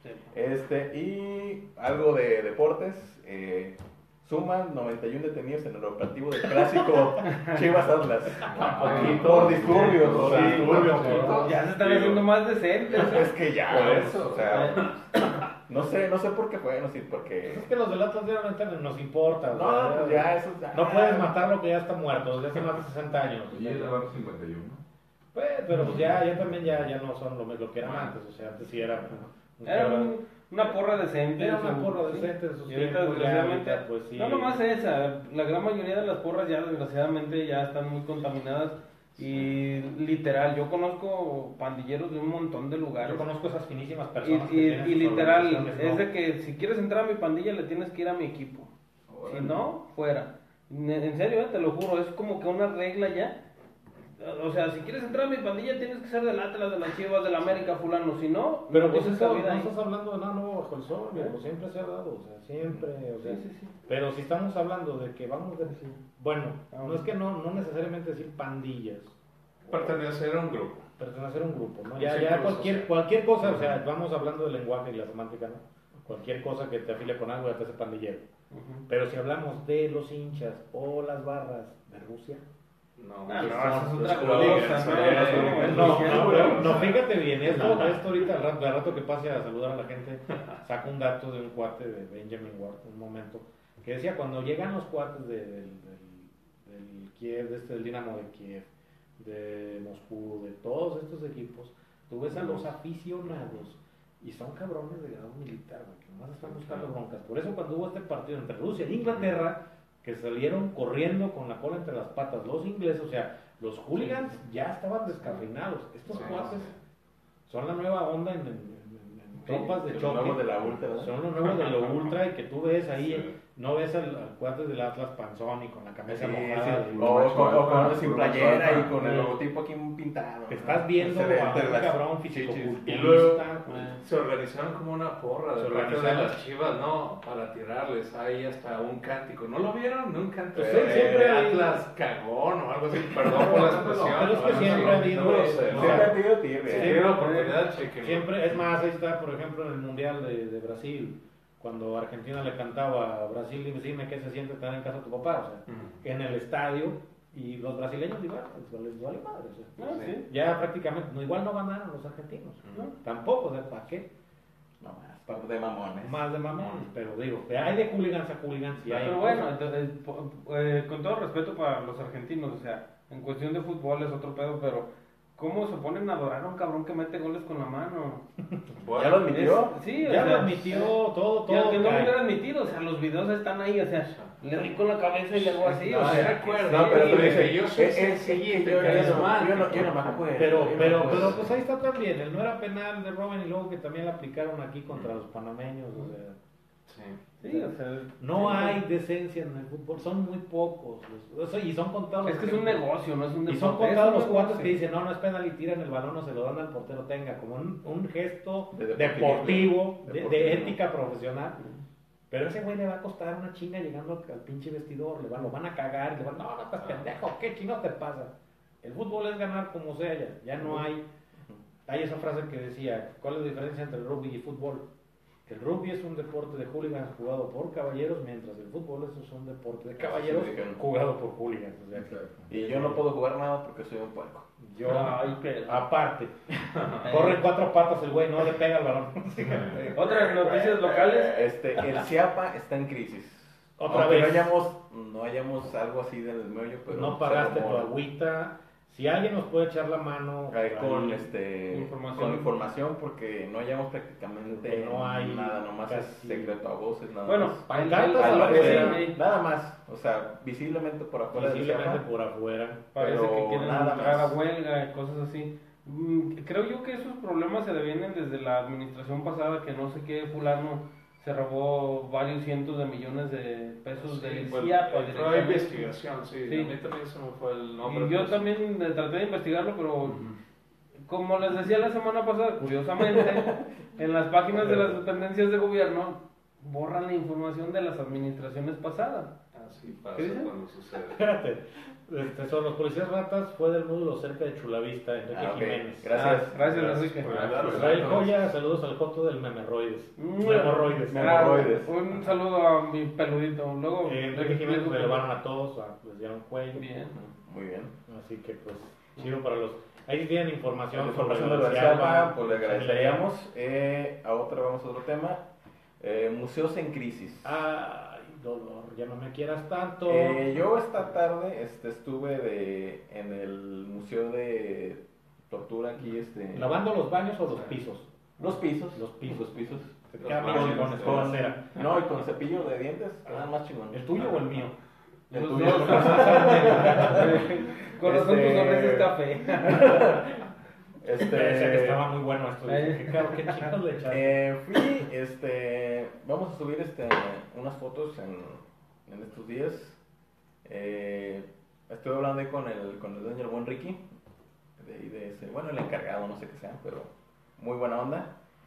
Y algo de deportes. Suman 91 detenidos en el operativo del clásico Chivas Atlas. Por disturbios. Por Sí, disturbios. poquito. Ya se están haciendo más decentes. Es que ya. Por eso. O sea, no sé por qué fue, no sé por qué. Es que los del Atlas ya no nos importa. No, o sea, pues ya eso. No puedes matar lo que ya está muerto, desde hace más de 60 años. Y es el barrio 51. Pues, pero pues ya también ya no son lo que eran antes. O sea, antes sí era. Era una porra decente. Era una su- porra sí. decente en sus Y ahorita, tiempos, ya desgraciadamente, ahorita, pues, sí. no nomás esa, la gran mayoría de las porras ya desgraciadamente ya están muy contaminadas. Y literal, yo conozco pandilleros de un montón de lugares. Yo conozco esas finísimas Y, personas que y- tienen y sus literal, organizaciones, es ¿no? de que si quieres entrar a mi pandilla le tienes que ir a mi equipo. Si no, fuera. En serio, te lo juro, es como que una regla ya. O sea, si quieres entrar a mi pandilla tienes que ser del Atlas, de las Chivas, del América, fulano. Si no, Pero no pues tienes eso, cabida no ahí. estás hablando de nada nuevo bajo el sol, viejo, siempre se ha dado, o sea, siempre, o sea, Sí, sí, sí. pero si estamos hablando de que vamos de, bueno, Ah, no es que no necesariamente decir pandillas, Pertenecer a un grupo. pertenecer a un grupo, ¿no? Un Ya círculo cualquier, social. cualquier cosa, o sea, vamos hablando del lenguaje y la semántica, ¿no? Cualquier cosa que te afile con algo ya te hace pandillero. Ujú. Pero si hablamos de los hinchas o las barras de Rusia, No, Ah, pues, no, esa es los otra hooligans, cosa, no, fíjate bien, esto ahorita, al rato que pase a saludar a la gente, saco un dato de un cuate de Benjamin Ward, un momento, que decía, cuando llegan los cuates del Kiev, del Dinamo de Kiev, de Moscú, de todos estos equipos, tú ves a los aficionados y son cabrones de grado militar, güey, que nomás están buscando broncas. Por eso cuando hubo este partido entre Rusia e Inglaterra, que salieron corriendo con la cola entre las patas los ingleses, o sea, los hooligans ya estaban descafeinados. Estos Sí, cuates sí. son la nueva onda en tropas de Los choque. nuevos de la ultra, ¿no? Son los nuevos de lo ultra y que tú ves ahí, Sí. no ves al cuate del Atlas panzón y con la camisa Sí, mojada. sí. y- O con sin Puro playera macho y con el alfa. logotipo aquí pintado. Te estás viendo Se ve a entre un las cabrón chichis. fisicoculturista. Y luego güey. se organizaron como una porra Se de parte de organizaron. las Chivas, ¿no? Para tirarles ahí hasta un cántico. ¿No lo vieron? Un cántico. Sí, siempre hay- Atlas cagón o algo así. Perdón por la expresión. Pero es que ¿no? siempre ha habido- No lo sé, o ¿no? sea, Siempre ha tenido Si tibia. tienen la oportunidad, chequen. Siempre, es más, ahí está, por ejemplo, en el Mundial de Brasil, cuando Argentina le cantaba a Brasil, dime qué se siente estar en casa de tu papá, o sea, en el estadio, y los brasileños igual, les vale madre, o sea, Ah, sí. ya prácticamente, igual no ganaron los argentinos, ¿no? Tampoco, o sea, ¿para qué? No más, par de mamones. Más de mamones, pero digo, hay de hooligans a hooligans y hay... Pero bueno, entonces, con todo respeto para los argentinos, o sea, en cuestión de fútbol es otro pedo, pero ¿cómo se ponen a adorar a un cabrón que mete goles con la mano? Bueno, ¿Ya lo admitió? Sí, o ya lo sea, admitió, todo, y aunque no lo cae. hubiera admitido, o sea, los videos están ahí, o sea, le doy con la cabeza y le hago así, o No, sea, recuerdo. No, pero tú Sí, dices, yo soy es sencillito, yo no carismático. me acuerdo. Pero yo no me acuerdo. pues ahí está también, el no era penal de Robben y luego que también la aplicaron aquí contra los panameños, o sea... sí. sí, o sea, No hay decencia en el fútbol, son muy pocos. Y son contados. es que es un negocio, no es un Y deporte. son contados es un los cuantos negocio. que dicen, no es penal y tiran el balón o se lo dan al portero, tenga, como un gesto De deportivo, de deportivo. ética profesional. Pero ese güey le va a costar una chinga llegando al pinche vestidor, lo van a cagar, le van, no, estás pendejo, ¿qué chingo te pasa? El fútbol es ganar como sea, ya no hay esa frase que decía, ¿cuál es la diferencia entre el rugby y fútbol? Que el rugby es un deporte de hooligans jugado por caballeros, mientras el fútbol es un deporte de caballeros Sí, dijeron. jugado por hooligans. O sea, Y yo no puedo jugar nada porque soy un puerco. yo, Ay, pero- aparte, corre en cuatro patas el güey, no le pega el balón. Otras noticias locales. El CIAPA está en crisis. Otra Aunque vez. no hayamos algo así del medio, pero No se pagaste tu rumora. agüita. Si alguien nos puede echar la mano Con ahí, información porque no hayamos prácticamente Porque no hay nada, nomás es casi- secreto a voces, nada Bueno, más. pancartas A lo que afuera, sea, nada más, o sea, visiblemente por afuera del posiblemente CIAPA. por afuera. Parece pero que quieren nada entrar a más. huelga y cosas así. Creo yo que esos problemas se devienen desde la administración pasada, que no sé qué fulano se robó varios cientos de millones de pesos del Bueno, CIAPA. entró a directamente. investigación, sí. Sí. A mí también se me fue el nombre. Y yo pues. también traté de investigarlo, pero como les decía la semana pasada, curiosamente, en las páginas de las dependencias de gobierno borran la información de las administraciones pasadas. Así pasa ¿Qué dicen? cuando sucede. Espérate, son los policías ratas, fue del módulo cerca de Chulavista, Enrique Ok, Jiménez. gracias. Gracias, Enrique. Israel Joya, saludos al Joto del Memorroides. Memorroides. Memorroides. Un saludo a mi peludito. Luego, Enrique Jiménez le llevaron a todos, les dieron cuello. Bien. Muy bien. Así que pues, chido para los... Ahí sí tienen información Información sobre de la CIAPA, CIAPA, pues le agradeceríamos. Vamos a otro tema. Museos en crisis. Ay, dolor, ya no me quieras tanto. Yo esta tarde estuve en el Museo de Tortura aquí. ¿Lavando los baños o los pisos? Los pisos. Los pisos. Los pisos. Te Los quedan bien marcianos, chingones sí. con la cera. No, y con cepillo de dientes quedan más chingones. ¿El tuyo o el mío? El Los tuyo. dos. Con razón tu sonrisa es café. Decía que estaba muy bueno esto. Dije, claro, qué chicos le echaste. Vamos a subir unas fotos en estos días. Estoy hablando ahí con el dueño, el buen Ricky, bueno, el encargado, no sé qué sea, pero muy buena onda.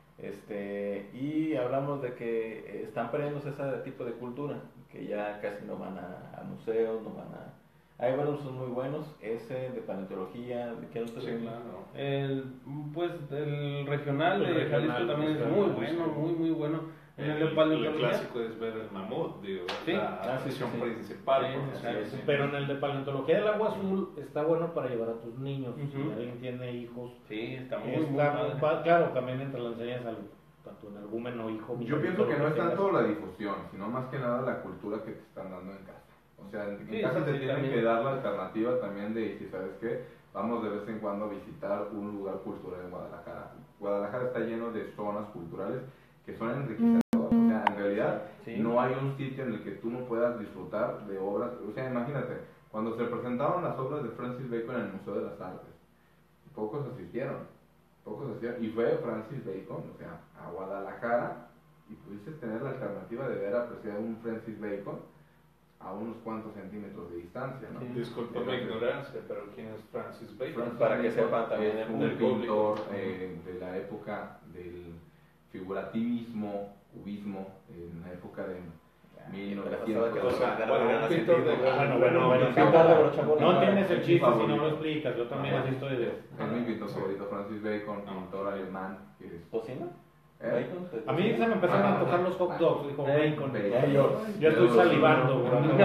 Y hablamos de que están perdiéndose ese tipo de cultura, que ya casi no van a museos, no van a... Hay buenos, son muy buenos, ese de paleontología, de qué otro. Sí, claro. Pues el regional El de regional, Jalisco también es muy bueno, muy bueno. En el de El paleontología. clásico es ver el mamut, digo, Sí. es la Ah, sí, atracción sí, sí. principal. Sí, por exacto. decirlo así. Pero en el de paleontología del agua azul está bueno para llevar a tus niños. Ujú. Si alguien tiene hijos, Sí, está muy está padre. claro, también entre las enseñas al tanto en argumento hijo. Yo pienso que no es tanto la difusión, sino más que nada la cultura que te están dando en casa. O sea, en Sí, casa sí, te sí, tienen también. que dar la alternativa también de, si sabes qué, vamos de vez en cuando a visitar un lugar cultural en Guadalajara. Guadalajara está lleno de zonas culturales que son enriquecedoras. O sea, en realidad Sí. no hay un sitio en el que tú no puedas disfrutar de obras. O sea, imagínate, cuando se presentaron las obras de Francis Bacon en el Museo de las Artes, pocos asistieron. Y fue Francis Bacon, o sea, a Guadalajara, y pudiste tener la alternativa de ver apreciar un Francis Bacon a unos cuantos centímetros de distancia, ¿no? Disculpa mi ignorancia, pero ¿quién es Francis Bacon? Francis Para que Bacon sepan también es el un público. pintor de la época del figurativismo, cubismo, en la época de O 1900. sea, Bueno, un pintor de... Bueno, pintor de brocha gorda. no tienes el chiste si no favorito. lo explicas. Yo también así estoy de. Es mi pintor favorito, Francis Bacon, pintor alemán, que es... ¿Tocino? ¿Eh? ¿Bacon? A mí se me empezaron a tocar los hot dogs. Dijo bacon. Bacon. Yo estoy salivando.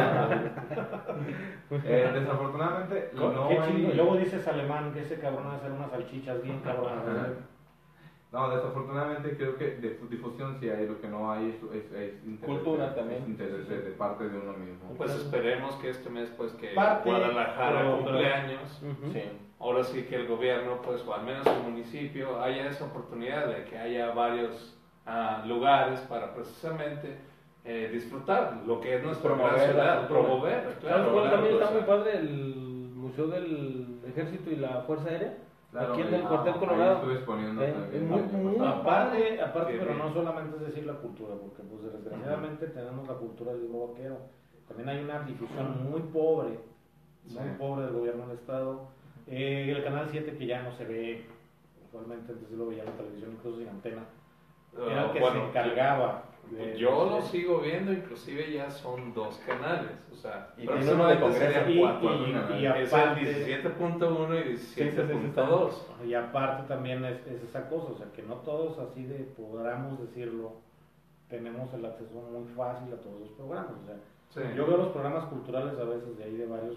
Desafortunadamente, no Qué hay... chingo. Y luego dices alemán, que ese cabrón va a hacer unas salchichas bien cabronas. No, desafortunadamente creo que de difusión sí hay, lo que no hay es interés, Cultura también. es interés de parte de uno mismo. Pues esperemos que este mes, pues que Parte, Guadalajara pero- cumple años. Ujú. Sí. Ahora sí que el gobierno, pues, o al menos el municipio, haya esa oportunidad de que haya varios lugares para precisamente disfrutar lo que es nuestra gran Promover la ciudad, cultura. promover, ¿Sabes claro. cuál también está o muy sea, padre? El Museo del Ejército y la Fuerza Aérea. Claro, Aquí en el ahí- cuartel ahí Colorado. estuve exponiendo Es también. muy Aparte, Qué pero bien. no solamente es decir la cultura, porque pues desgraciadamente tenemos la cultura del libro vaquero. También hay una difusión muy pobre del gobierno del estado. El canal 7 que ya no se ve, usualmente antes lo veía en la televisión incluso sin antena, era el que bueno, se encargaba. yo lo sigo viendo, inclusive ya son 2 canales, o sea, Y tiene uno de próximamente Congreso. serían Y, 4. y Es el aparte, 17.1 y Sí, 17.2. y aparte también es esa cosa, o sea que no todos así de, podamos decirlo, tenemos el acceso muy fácil a todos los programas. O sea, Sí. yo veo los programas culturales a veces de ahí de varios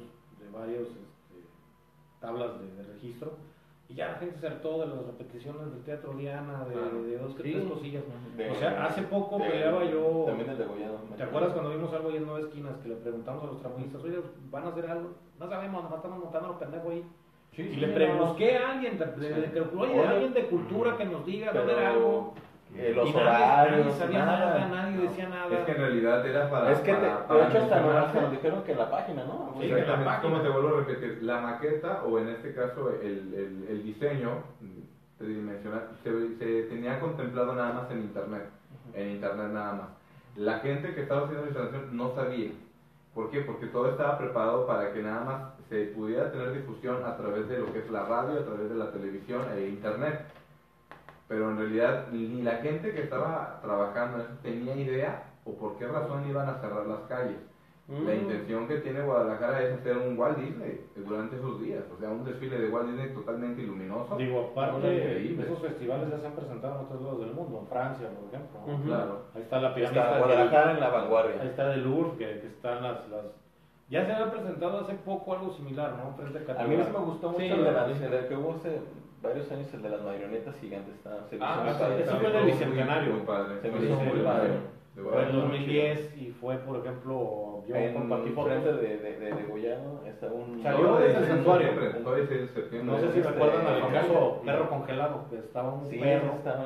tablas de registro, y ya la gente se hartó de las repeticiones del Teatro Diana, de dos que Sí. tres cosillas. De- O sea, hace poco de- peleaba yo. También el degollado. ¿Te acuerdas cuando vimos algo ahí en Nueve Esquinas que le preguntamos a los tramoyistas, oye, ¿van a hacer algo? No sabemos, nomás estamos montando los pendejos ahí. Y le busqué a alguien, oye, alguien de cultura que nos diga, va a haber algo. Los Y nadie horarios, sabía nada, nadie decía nada. Es que en realidad era para... Es que de para hecho hasta mencionarse. nos dijeron que en la página, ¿no? Sí, Exactamente, que la es como página. te vuelvo a repetir, la maqueta o en este caso el diseño tridimensional se tenía contemplado nada más en internet nada más. La gente que estaba haciendo la instalación no sabía. ¿Por qué? Porque todo estaba preparado para que nada más se pudiera tener difusión a través de lo que es la radio, a través de la televisión e internet. Pero en realidad ni la gente que estaba trabajando en eso tenía idea o por qué razón iban a cerrar las calles. La intención que tiene Guadalajara es hacer un Walt Disney durante esos días, o sea, un desfile de Walt Disney totalmente iluminoso. Digo, aparte, Increíble. esos festivales ya se han presentado en otros lados del mundo, en Francia, por ejemplo. ¿no? Ujú. Claro. Ahí está la pianista. Está Guadalajara en la Ahí vanguardia. está de Louvre, que están las. Ya se había presentado hace poco algo similar, ¿no? Frente a A mí Catedral. me gustó mucho Sí, el de la sí. el que hubo hace varios años, el de las marionetas gigantes. Se me hizo Ah, muy sí, padre. Eso fue en el Bicentenario. Muy padre. Se me Sí, hizo sí, muy sí. padre. Fue en 2010 y fue, por ejemplo, yo compartí En fotos. frente de Degollado está un... Salió desde el santuario. Todavía 6 de septiembre. No sé si Este, recuerdan al el famoso caso- perro congelado, que estaba un Sí, perro. estaba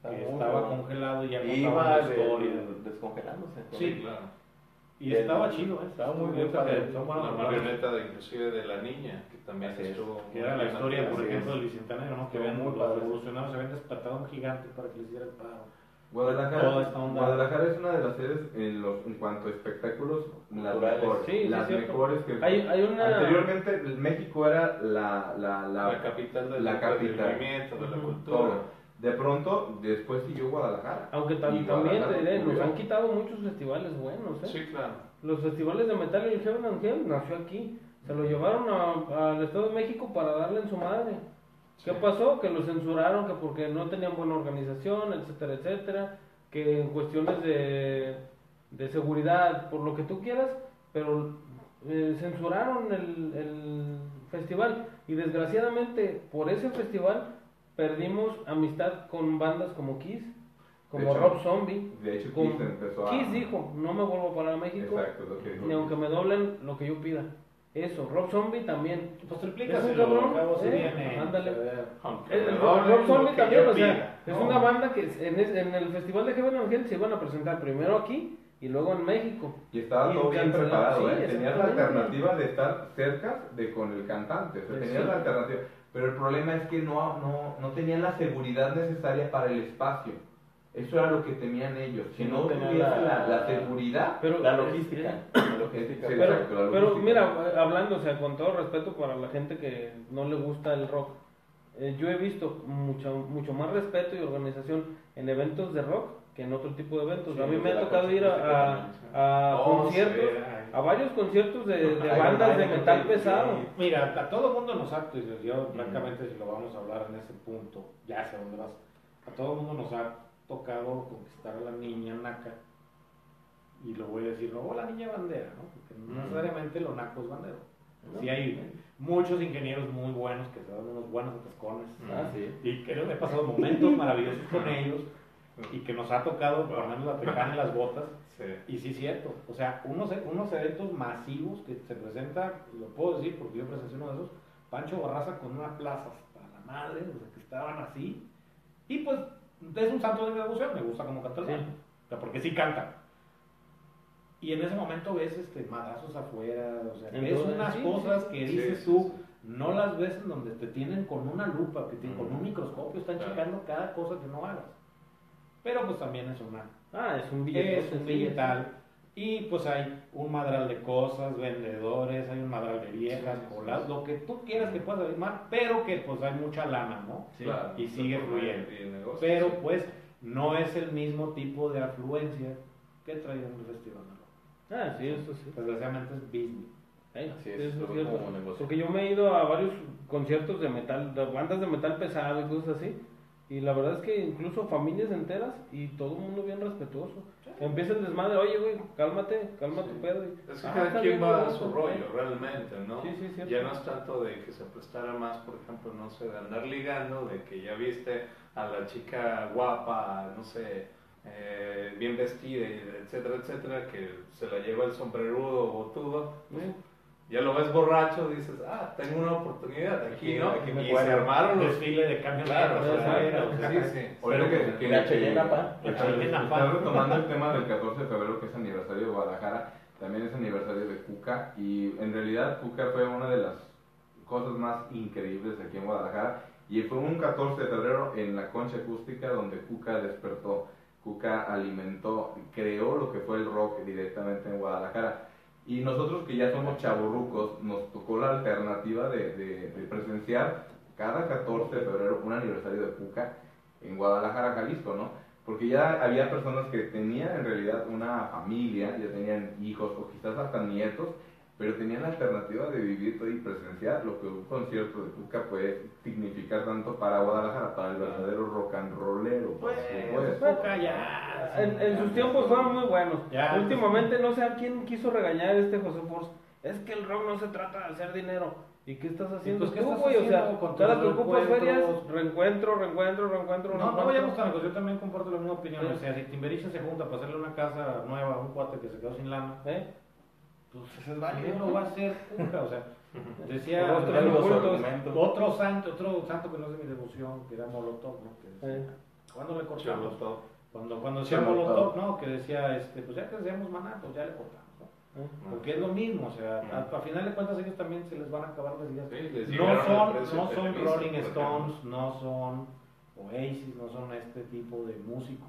que estaba congelado y ya Iba contaba la historia. descongelándose. Sí. Claro. Y estaba chido, Estaba muy bien Neta, padre. son buenos La lugares. marioneta inclusive de la niña, que también Así es. estuvo... Que era la historia, por Así ejemplo, es. del Bicentenario, ¿no? Que Estuvo habían muy los padre. revolucionarios, se habían despertado un gigante para que les diera el paro. Toda esta onda. Guadalajara es una de las sedes en cuanto a espectáculos las Culturales. mejores, Sí, las cierto. mejores que Hay una... anteriormente México era La capital del la capital. movimiento, de la Ujú. cultura. todo. De pronto, después siguió Guadalajara. Aunque Y también Guadalajara te diré, nos subió. han quitado muchos festivales buenos, ¿eh? Sí, claro. Los festivales de metal, el Heaven and Hell nació aquí. Se lo llevaron al Estado de México para darle en su madre. ¿Qué Sí. pasó? Que lo censuraron, que porque no tenían buena organización, etcétera, etcétera. Que en cuestiones de seguridad, por lo que tú quieras, pero censuraron el festival. Y desgraciadamente, por ese festival, perdimos amistad con bandas como Kiss, como De hecho, Rob Zombie. De hecho, Con- Kiss empezó a... Kiss dijo, no me vuelvo para México, Exacto, lo que dijo ni aunque me doblen lo que yo pida. Eso, Rob Zombie también. Pues Es un explícaselo, cabrón, al cabo si ¿eh? viene. Ándale. a ver. Aunque me Rob doblen lo Zombie que también, yo o sea, pida. es No. una banda que en el festival de Heaven and Hell se iban a presentar primero aquí y luego en México. Y estaba Y todo bien cancelado, preparado, sí, ¿eh? Tenías la exactamente. alternativa de estar cerca con el cantante, o sea, tenías Sí. la alternativa. Pero el problema es que no tenían la seguridad necesaria para el espacio. Eso era lo que temían ellos. Si Sí, no no tenían tuviese la- la seguridad, Pero, La logística. La logística. Sí, Pero, exacto, la pero logística. mira, hablando, o sea, con todo respeto para la gente que no le gusta el rock, yo he visto mucho más respeto y organización en eventos de rock que en otro tipo de eventos. Sí, a mí me de ha la tocado ir música también, sí. a Oh, conciertos, sí, ay. a varios conciertos de Ay, bandas de ay, metal sí, pesado. Mira, a todo mundo nos ha, yo francamente si lo vamos a hablar en ese punto, ya sé dónde vas, a todo mundo nos ha tocado conquistar a la niña naca, y lo voy a decir, no la niña bandera, ¿no? Porque no necesariamente lo naco es bandero. Sí hay muchos ingenieros muy buenos que se dan unos buenos atascones, Ah, sí. y que he pasado momentos maravillosos con ellos, y que nos ha tocado ponernos la tejana en las botas. Sí. Y sí es cierto, o sea, unos eventos masivos que se presentan, y lo puedo decir porque yo presencié uno de esos, Pancho Barraza con una plaza hasta la madre, o sea, que estaban así, y pues es un santo de mi devoción, me gusta como canta el man, o sea, porque sí canta. Y en ese momento ves madrazos afuera, o sea, ves Entonces, unas sí, cosas sí. que Sí, dices sí, tú, sí. no las ves en donde te tienen con una lupa, que con un microscopio están Claro. checando cada cosa que no hagas. Pero pues también es una Es un billete. es un billetal. Y pues hay un madral de cosas, vendedores, hay un madral de viejas, Sí, sí, colas, sí. lo que tú quieras que puedas animar, pero que pues hay mucha lana, ¿no? Claro. Y sigue fluyendo. Y el negocio, Pero sí. pues no es el mismo tipo de afluencia que trae un festival, ¿no? Sí, eso sí. Desgraciadamente es business. Así es, Eso es todo cierto. como negocio. Porque yo me he ido a varios conciertos de metal, de bandas de metal pesado y cosas así. Y la verdad es que incluso familias enteras y todo el mundo bien respetuoso. Empieza el desmadre, oye, güey, cálmate, calma tu pedo. Y, Es que "Ah, cada está quien bien, va a güey, su está rollo, bien". realmente, ¿no? Sí, sí, cierto. Ya no es tanto de que se prestara más, por ejemplo, no sé, de andar ligando, de que ya viste a la chica guapa, no sé, bien vestida, etcétera, etcétera, que se la lleva el sombrerudo botudo. Ya lo ves borracho, dices, tengo una oportunidad aquí, ¿no? Aquí me Y se cuadra. armaron los... Desfile de cambio Claro, afuera, o sea, sí, sí. Ahorita Pero que la Cheyenne-Apa. que Cheyenne-Apa. estás retomando el tema del 14 de febrero, que es aniversario de Guadalajara, también es aniversario de Cuca, y en realidad Cuca fue una de las cosas más increíbles aquí en Guadalajara, y fue un 14 de febrero en la Concha Acústica donde Cuca despertó, Cuca alimentó, creó lo que fue el rock directamente en Guadalajara. Y nosotros que ya somos chavorrucos, nos tocó la alternativa de presenciar cada 14 de febrero un aniversario de Cuca en Guadalajara, Jalisco, ¿no? Porque ya había personas que tenían en realidad una familia, ya tenían hijos o quizás hasta nietos, pero tenían la alternativa de vivir todo y presenciar lo que un concierto de Cuca puede significar tanto para Guadalajara, para el verdadero rock and rollero, por supuesto. Cuca ya. En sus tiempos fueron muy buenos. Ya. Últimamente no sé a quién quiso regañar José Force. Es que el rock no se trata de hacer dinero. ¿Y qué estás haciendo pues, ¿qué tú, estás güey? O sea, haciendo con cada tus que ocupas ferias, reencuentros? reencuentro. No vayamos tan lejos, yo también comparto la misma opinión. Sí. O sea, si Timberiche se junta para hacerle una casa nueva a un cuate que se quedó sin lana, pues es válido, no va a ser Cuca. O sea, decía Rostros Tengo su ocultos. argumento. otro santo que no es de mi devoción, que era Molotov, ¿no? Que decía, ¿cuándo le cortamos? Cholotov. Cuando decía Molotov, ¿no? Que decía, pues ya que decíamos Maná, pues ya le cortamos, ¿no? Porque es lo mismo, o sea, a final de cuentas ellos también se les van a acabar las ideas. Sí, les No llegaron al son precio de Televisa, Rolling por Stones, ejemplo. no son Oasis, no son este tipo de músicos.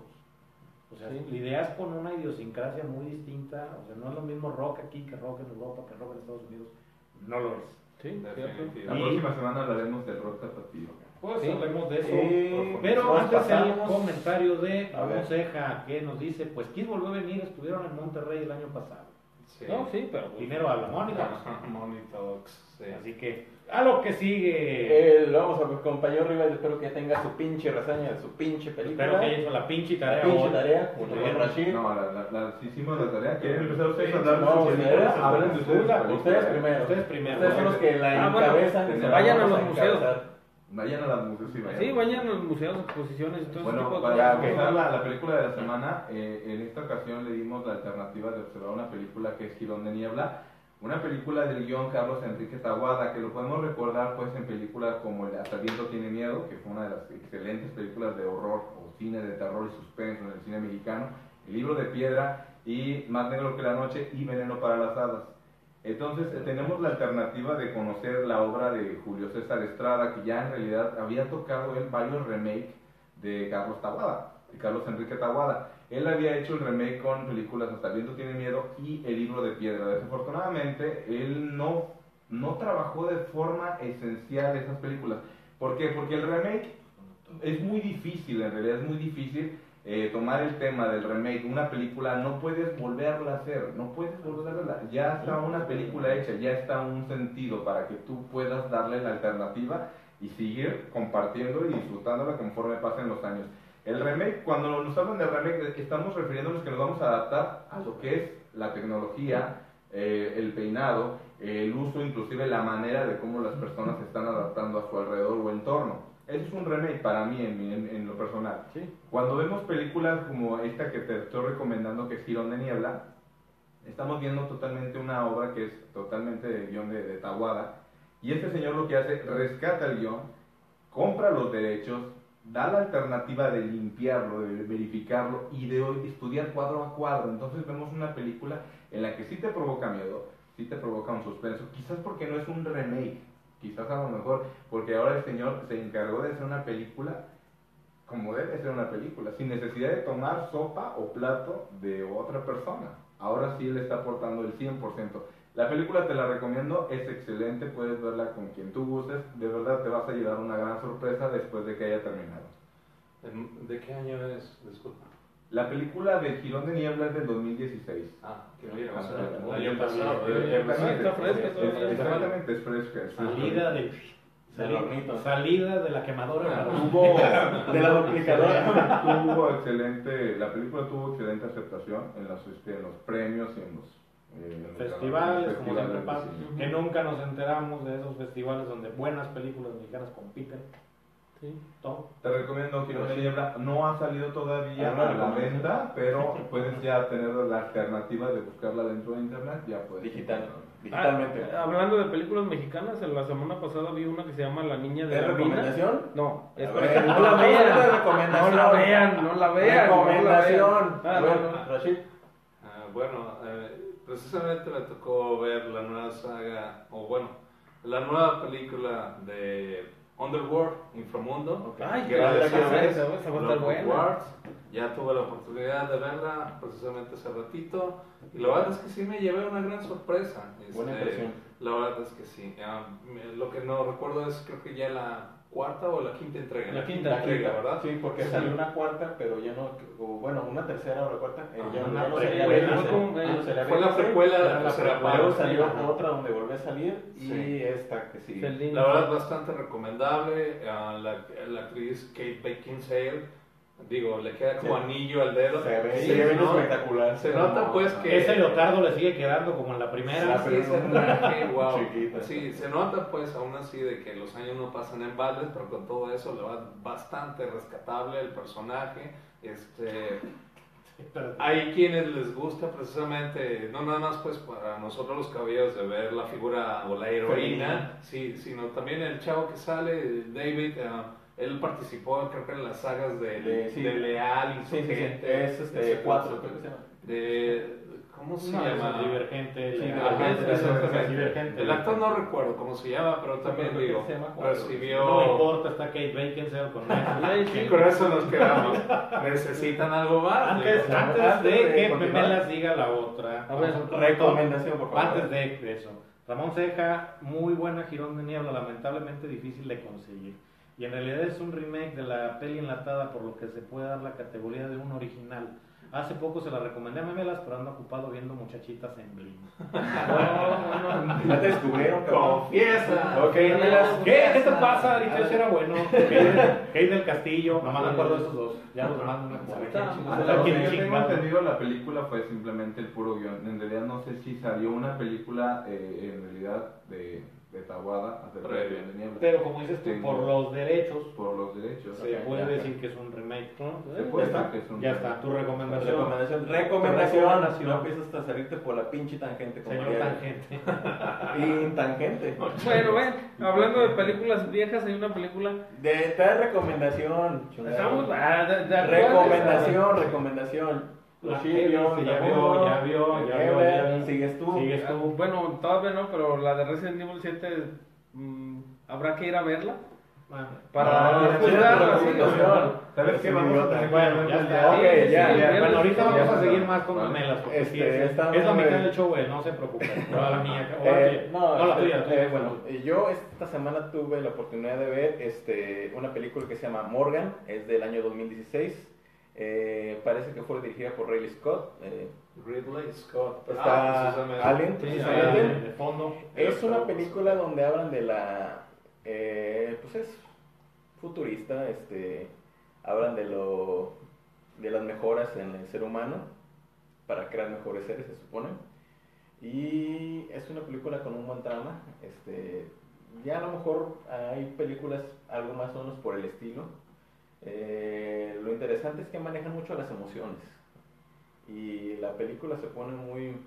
O sea, Sí. la idea es con una idiosincrasia muy distinta, o sea, no es lo mismo rock aquí que rock en Europa, que rock en Estados Unidos, no lo es. Sí, cierto. Definitivamente. La próxima semana hablaremos del rock tapatío. Pues Sí. hablemos de eso. Y Pero nos antes el pasamos- comentario de A ver. Ceja que nos dice, pues Kiss volvió a venir, estuvieron en Monterrey el año pasado. Sí. No, sí, pero pues, Dinero a la Mónica. Ajá, Money Talks, sí. Así que, a lo que sigue. Vamos a ver, compañero Rivas, espero que tenga su pinche reseña de su pinche película. Espero que haya hecho la pinche La tarea. pinche hoy. tarea, junto Muy con bien. Rashid. No, sí hicimos la tarea. ¿Quieren empezar ustedes a hablar de No, su ustedes, película? Hablen de ustedes. Ustedes Ustedes primero. Ustedes primero. Ustedes son los que la bueno, encabezan. y se la vayan a vamos los museos. encabezar. Vayan a las museos y vayan. sí, vayan a los museos, exposiciones y todo ese Bueno, tipo de para cosas. empezar la película de la semana, en esta ocasión le dimos la alternativa de observar una película que es Girón de Niebla, una película del guión Carlos Enrique Taboada, que lo podemos recordar pues en películas como el Hasta el viento tiene miedo, que fue una de las excelentes películas de horror o cine de terror y suspenso en el cine mexicano, El libro de piedra y Más negro que la noche y Veneno para las hadas. Entonces tenemos la alternativa de conocer la obra de Julio César Estrada, que ya en realidad había tocado él varios remakes de Carlos Taboada, de Carlos Enrique Taboada. Él había hecho el remake con películas Hasta el viento tiene miedo y El libro de piedra. Desafortunadamente, él no trabajó de forma esencial esas películas. ¿Por qué? Porque el remake es muy difícil, en realidad es muy difícil tomar el tema del remake. Una película no puedes volverla a hacer, no puedes volverla a verla. Ya está una película hecha, ya está un sentido para que tú puedas darle la alternativa y seguir compartiendo y disfrutándola conforme pasen los años. El remake, cuando nos hablan de remake, estamos refiriéndonos que nos vamos a adaptar a lo que es la tecnología, el peinado, el uso, inclusive la manera de cómo las personas se están adaptando a su alrededor o entorno. Eso es un remake para mí en lo personal. Sí. Cuando vemos películas como esta que te estoy recomendando, que es Girón de Niebla, estamos viendo totalmente una obra que es totalmente de guión de Taboada, y este señor lo que hace, rescata el guión, compra los derechos, da la alternativa de limpiarlo, de verificarlo y de hoy estudiar cuadro a cuadro. Entonces vemos una película en la que sí te provoca miedo, sí te provoca un suspenso, quizás porque no es un remake, quizás a lo mejor porque ahora el señor se encargó de hacer una película como debe ser una película, sin necesidad de tomar sopa o plato de otra persona. Ahora sí le está aportando el 100%. La película te la recomiendo, es excelente, puedes verla con quien tú gustes, de verdad te vas a llevar una gran sorpresa después de que haya terminado. ¿De qué año es? Disculpa. La película de Girón de Niebla es del 2016. Ah, que mira, Ah, o sea, el el año pasado. está fresca todavía. Exactamente, es fresca. Salida Del hornito. salida de la quemadora. De la duplicadora. Tuvo excelente, la película tuvo excelente aceptación en los premios y en los Festivales, como siempre de pasa, cine. que nunca nos enteramos de esos festivales donde buenas películas mexicanas compiten. Sí. Todo. Te recomiendo Girón de Niebla, no ha salido todavía ¿Alguna a la recomendación? venta, pero puedes ya tener la alternativa de buscarla dentro de internet, ya puedes. Digitalmente. Hablando de películas mexicanas, en la semana pasada vi una que se llama La Niña de ¿Es la Mina. recomendación? No, es A para ver, que no la no, vean. no es recomendación. No la vean, no la vean. Recomendación. No la vean. Bueno, Rashid. Bueno, precisamente me tocó ver la nueva saga, o bueno, la nueva película de Underworld, Inframundo. Ay, que qué era de esa Suárez, va a estar Locust buena. Wars. Ya tuve la oportunidad de verla precisamente hace ratito y la verdad es que sí me llevé una gran sorpresa. Buena impresión. La verdad es que sí. Lo que no recuerdo es creo que ya la cuarta o la quinta entrega. La quinta entrega, ¿verdad? Sí, porque Sí. salió una cuarta, pero ya no, o bueno, una tercera o la cuarta. Ya una no salía precuela. bien, Fue como, ya no salía Fue bien. la precuela de la Era tercera precuela. Luego parte. salió Ajá. otra donde volvió a salir y Sí. esta que sí. Celine. La verdad bastante recomendable. La actriz Kate Beckinsale, digo, le queda como Sí. anillo al dedo. Se ve, Sí, se ve ¿no? espectacular. Se nota pues que Ese leotardo le sigue quedando como en la primera. Sí, ese traje, wow. Chiquita. Sí, se nota pues aún así de que los años no pasan en baldes, pero con todo eso le va bastante rescatable el personaje. Hay quienes les gusta precisamente, no nada más pues para nosotros los caballeros de ver la figura o la heroína, sí, sino también el chavo que sale, David, él participó, creo que en las sagas Sí. de Leal, Sí, Insurgente. es etcétera, 4, etcétera. creo que se llama. ¿Cómo se No, llama? Divergente. Sí, Divergente. Divergente. El actor no recuerdo cómo se llama, pero también Creo que digo, se llama Cuatro. recibió... No me importa, está Kate Beckinsale con él. Sí, con eso nos quedamos. Necesitan algo más. Antes, digo. antes de que continuar. Memelas diga la otra. A ver, vamos recomendación, por favor. Antes de eso. Ramón Ceja, muy buena Girón de Niebla, lamentablemente difícil de conseguir. Y en realidad es un remake de la peli enlatada, por lo que se puede dar la categoría de un original. Hace poco se la recomendé a Memelas, pero ando ocupado viendo muchachitas en Blim. Ya te descubrieron, cabrón. Confiesa. Ok, Memelas. ¿Qué te pasa? Ahorita ese era bueno. Kate del Castillo, nomás me acuerdo de esos dos. Ya los demás no me acuerdo. Hasta ¿A lo quién que yo tengo chingado? entendido, la película fue simplemente el puro guión. En realidad no sé si salió una película en realidad de Taboada acerca de Guión de Niebla. Pero como dices tú, Tengo- por los derechos, Por los derechos. se Ok, puede ya. decir que es un remake, ¿no? Se Ya puede está. decir que es un Ya remake. está, tu recomendación. Recomendación. No empiezas a salirte por la pinche tangente. Como Señor diario. Tangente. Intangente. Bueno, ven, hablando de películas viejas, hay una película. De tal recomendación. chingado. Estamos. Recomendación. La Sí, que yo, viste, ya tampoco. vio. Sigues tú. Sigues tú. Bueno, todavía no, pero la de Resident Evil 7 habrá que ir a verla. Ah, Para No, disfrutarla, no, sí, no, o sea, no. ¿Sabes qué? Vamos a Idiota. tener Bueno, ya está. Ok, Sí, ya. sí, Bueno, ahorita ya vamos a está. seguir más con Vale. Memelas, porque sí, Está es la muy- mitad del show, güey, no se preocupen. No, la mía. No, la tuya. bueno, yo esta semana tuve la oportunidad de ver una película que se llama Morgan, es del año 2016. Parece que fue dirigida por Ridley Scott. Ridley Scott. Está precisamente. Alien, Sí, precisamente. de fondo. Es una película donde hablan de la. Pues es futurista, hablan de las mejoras en el ser humano para crear mejores seres, se supone. Y es una película con un buen trama. Ya a lo mejor hay películas algo más o menos por el estilo. Lo interesante es que manejan mucho las emociones. Y la película se pone muy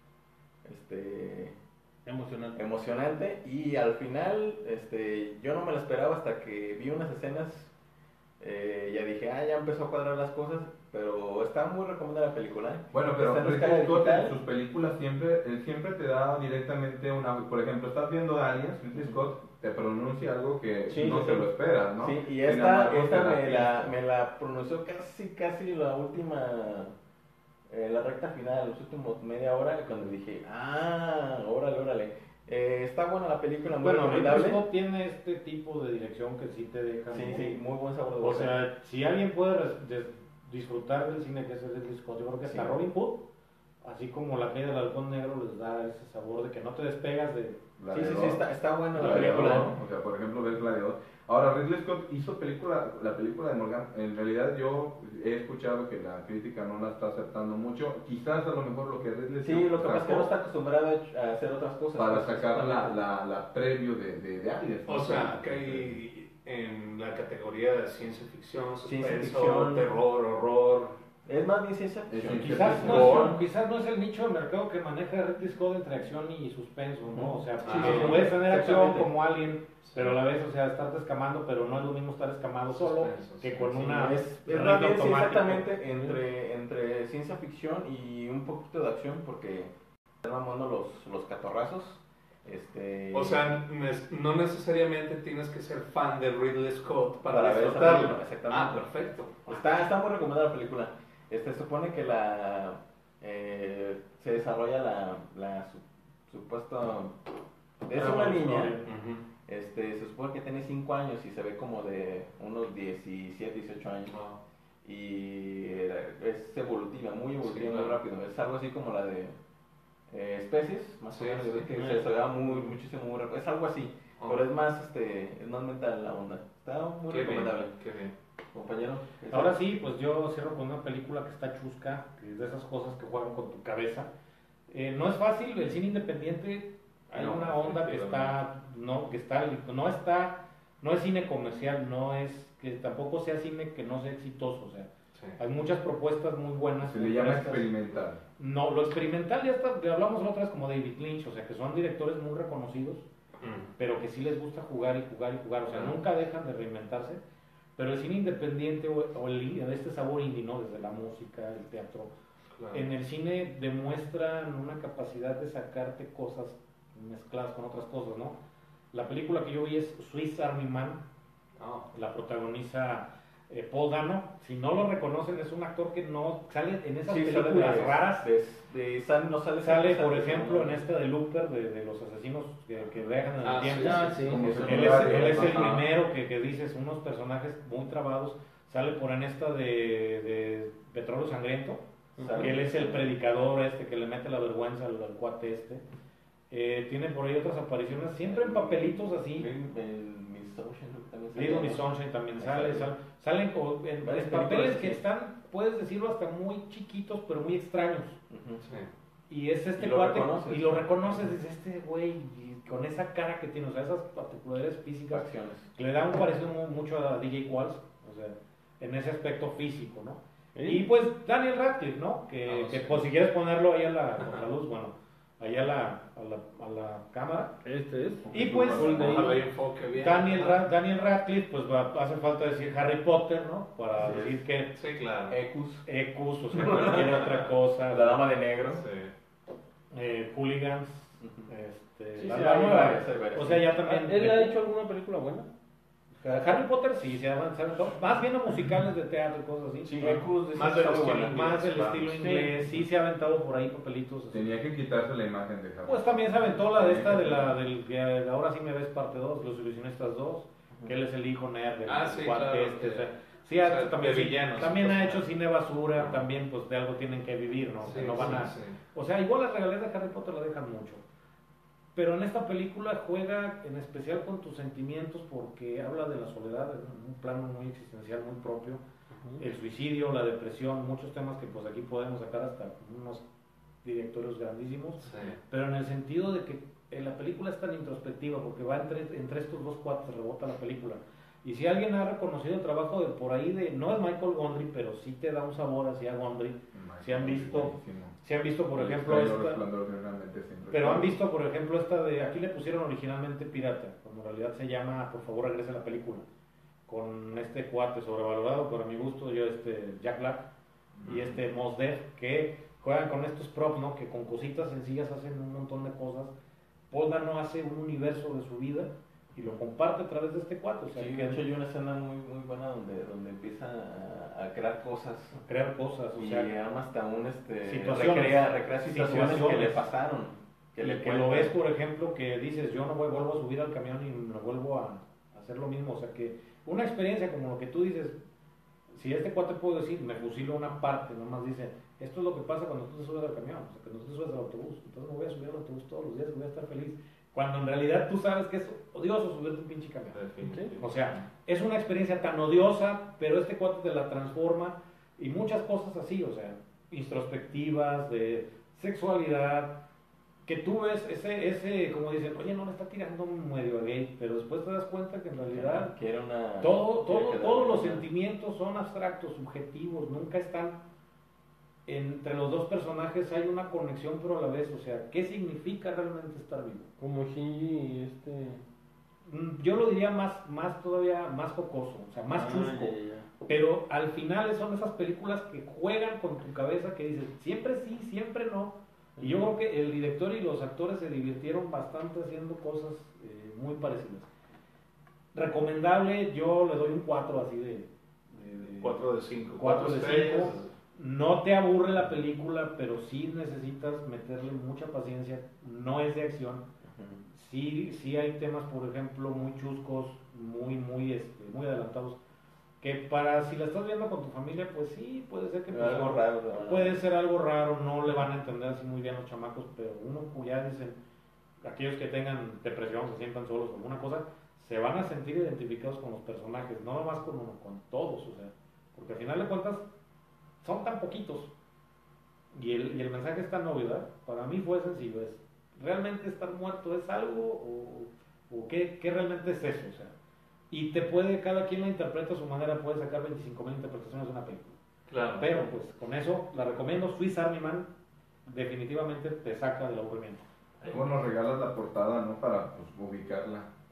emocionante. emocionante y al final yo no me lo esperaba hasta que vi unas escenas. Ya dije, ya empezó a cuadrar las cosas, pero está muy recomendada la película. Bueno, pero Está en Ridley escala Scott en digital. sus películas él siempre te da directamente una... Por ejemplo, estás viendo Aliens, Ridley Scott te pronuncia algo que Sí, no sí, te sí. lo esperas, ¿no? Sí, y Sin esta embargo, te da me la pronunció casi la última, la recta final, los últimos media hora, cuando dije, órale. Está buena la película, muy Bueno, Ridley recomendable. Scott tiene este tipo de dirección que sí te deja. Sí, muy buen sabor de O boca. sea, si alguien puede disfrutar del cine que es Ridley Scott, yo creo que hasta Sí. Robin Hood, así como La caída del halcón negro, les da ese sabor de que no te despegas de... Sí, está buena la Gladiador, película. ¿no? O sea, por ejemplo, ves Gladiador. Ahora, Ridley Scott hizo la película de Morgan. En realidad, yo he escuchado que la crítica no la está aceptando mucho. Quizás a lo mejor lo que Ridley Sí, lo que pasa es que no sacó está acostumbrado a hacer otras cosas. para Pues, sacar la preview de Aliens, ¿no? O sea, que hay en la categoría de ciencia ficción, Ciencia suspenso, ficción. terror, horror. Es más bien ciencia ficción. Sí, Quizás no es el nicho de mercado que maneja Ridley Scott entre acción y suspenso, ¿no? O sea, Sí, porque sí, puedes tener acción exactamente. como Alien, pero a la vez, o sea, estarte escamando, pero no es lo mismo estar escamado solo Suspenso, que sí, con Sí, una... es rifle más bien, sí, automático. exactamente entre ciencia ficción y un poquito de acción porque están mamando los catorrazos. O sea, no necesariamente tienes que ser fan de Ridley Scott para Para ver esa disfrutarlo. película, exactamente. Perfecto. Está muy recomendada la película. Supone que se desarrolla la supuesta... Es una niña. Ujú. Se supone que tiene 5 años y se ve como de unos 17, 18 años. Ah. Y es evolutiva, muy evolutiva, Sí, muy claro. rápido. Es algo así como la de Especies, más Sí, o menos, sí. que se ve muchísimo, muy rápido. Es algo así, Ah. pero es más mental la onda. Está muy Qué bien, recomendable. qué bien. Compañero. Ahora sí, pues yo cierro con una película que está chusca, que es de esas cosas que juegan con tu cabeza. No es fácil, el cine independiente, hay No, una onda que no es cine comercial, que tampoco sea cine que no sea exitoso, o sea, Sí. hay muchas propuestas muy buenas. Se le llama frescas. experimental. No, lo experimental ya está, hablamos la otra vez como David Lynch, o sea, que son directores muy reconocidos, Mm. pero que sí les gusta jugar y jugar y jugar, o sea, Claro. nunca dejan de reinventarse. pero el cine independiente o este sabor indie, ¿no? Desde la música, el teatro, Claro. en el cine demuestran una capacidad de sacarte cosas mezcladas con otras cosas, ¿no? La película que yo vi es Swiss Army Man, Ah, la protagoniza Paul Dano. Si no lo reconocen, es un actor que no sale en esas Sí, sale películas raras. no sale, Sale, por ejemplo, en esta de Looper, de los asesinos que viajan en el tiempo. sí. Como Él es el Ajá. primero que dices, unos personajes muy trabados. Sale por en esta de Petróleo Sangriento, que él es el predicador que le mete la vergüenza al cuate tiene por ahí otras apariciones, siempre en papelitos así. Little Miss Sunshine también salen en papeles que están, puedes decirlo, hasta muy chiquitos, pero muy extraños. sí. Y es Y lo cuate, reconoces. y lo reconoces, dices, este güey, y con esa cara que tiene, o sea, esas particularidades físicas, Acciones. que le da un parecido mucho a DJ Qualls, o sea, en ese aspecto físico, ¿no? ¿Sí? Y pues Daniel Radcliffe, ¿no? Que sí. pues si quieres ponerlo ahí a la luz, bueno, ahí a la cámara. Este es. Y pues Ojalá y enfoque bien. Daniel Radcliffe, pues hace falta decir Harry Potter, ¿no? Para Sí. decir que Sí, claro. Ecus, o sea, cualquier otra cosa. La Dama de Negro. Sí. Hooligans, Sí, la sí, nueva. hay varias. O sea, ya también. ¿Él ha hecho alguna película buena? Harry Potter sí, se avanzaron. Más bien a musicales de teatro y cosas así. Sí, Ecus, Más del estilo bueno. inglés. Más del Vamos. estilo inglés, sí se ha aventado por ahí papelitos. así. Tenía que quitarse la imagen de Harry. Pues también se aventó la de esta, del que ahora sí me ves parte 2, Los Ilusionistas 2, que él es el hijo nerd del Sí, cuate claro, o sea, que- sí, o sea, también, de villanos, también ha pues, hecho cine basura, también pues de algo tienen que vivir, ¿no? O sea, Sí, no van sí, a... sí. O sea, igual las regalías de Harry Potter la dejan mucho. Pero en esta película juega en especial con tus sentimientos porque habla de la soledad en un plano muy existencial, muy propio. El suicidio, la depresión, muchos temas que pues aquí podemos sacar hasta unos directorios grandísimos. Sí. Pero en el sentido de que la película es tan introspectiva porque va entre estos dos cuates, rebota la película. Y si alguien ha reconocido el trabajo de por ahí no es Michael Gondry, pero sí te da un sabor hacia Gondry. Si han visto, por ejemplo, pero han visto, por ejemplo, esta aquí le pusieron originalmente Pirata, cuando en realidad se llama Por favor regresa a la película, con este cuate sobrevalorado, para mi gusto, Jack Black y Mos Def, que juegan con estos props, ¿no? Que con cositas sencillas hacen un montón de cosas. Paul Dano hace un universo de su vida y lo comparte a través de este cuate. O sea, Sí, que de hecho hay una escena muy buena donde empieza a crear cosas. crear cosas, o Y sea, arma hasta situaciones. recrea situaciones que le pasaron. que le lo ves, por ejemplo, que dices, yo no vuelvo a subir al camión y me vuelvo a hacer lo mismo. O sea, que una experiencia como lo que tú dices, si este cuate puede decir, me fusilo una parte, nomás dice, esto es lo que pasa cuando tú te subes al camión, o sea, que no te subes al autobús, entonces me voy a subir al autobús todos los días y voy a estar feliz. Cuando en realidad tú sabes que es odioso subirte un pinche camión. Definitivo. O sea, es una experiencia tan odiosa, pero este cuate te la transforma y muchas cosas así, o sea, introspectivas, de sexualidad, que tú ves ese como dicen, oye, no le está tirando medio a gay, pero después te das cuenta que en realidad que era una todos los sentimientos son abstractos, subjetivos, nunca están entre los dos personajes, hay una conexión pero a la vez, o sea, ¿qué significa realmente estar vivo? Como Shinji y Yo lo diría todavía más jocoso, o sea, más chusco. Pero al final son esas películas que juegan con tu cabeza que dices, siempre sí, siempre no. Y yo creo que el director y los actores se divirtieron bastante haciendo cosas muy parecidas. Recomendable, yo le doy un 4 así de 4 de 5. 4 de 5. No te aburre la película, pero sí necesitas meterle mucha paciencia. No es de acción. Sí hay temas, por ejemplo, muy chuscos, muy adelantados. Que si la estás viendo con tu familia, pues sí, puede ser que algo raro, ¿no? puede ser algo raro, no le van a entender así muy bien los chamacos, pero uno pues ya dicen, aquellos que tengan depresión, se sientan solos o alguna cosa, se van a sentir identificados con los personajes, no nomás con uno, con todos, o sea, porque al final de cuentas son tan poquitos y el mensaje es tan obvio, ¿verdad? Para mí fue sencillo, es ¿realmente estar muerto es algo o qué realmente es eso? O sea, y cada quien lo interpreta a su manera, puede sacar 25,000 interpretaciones de una película. Claro. Pero pues con eso la recomiendo. Swiss Army Man definitivamente te saca del aburrimiento. ¿Cómo nos regalas la portada, no? Para pues, ubicarla.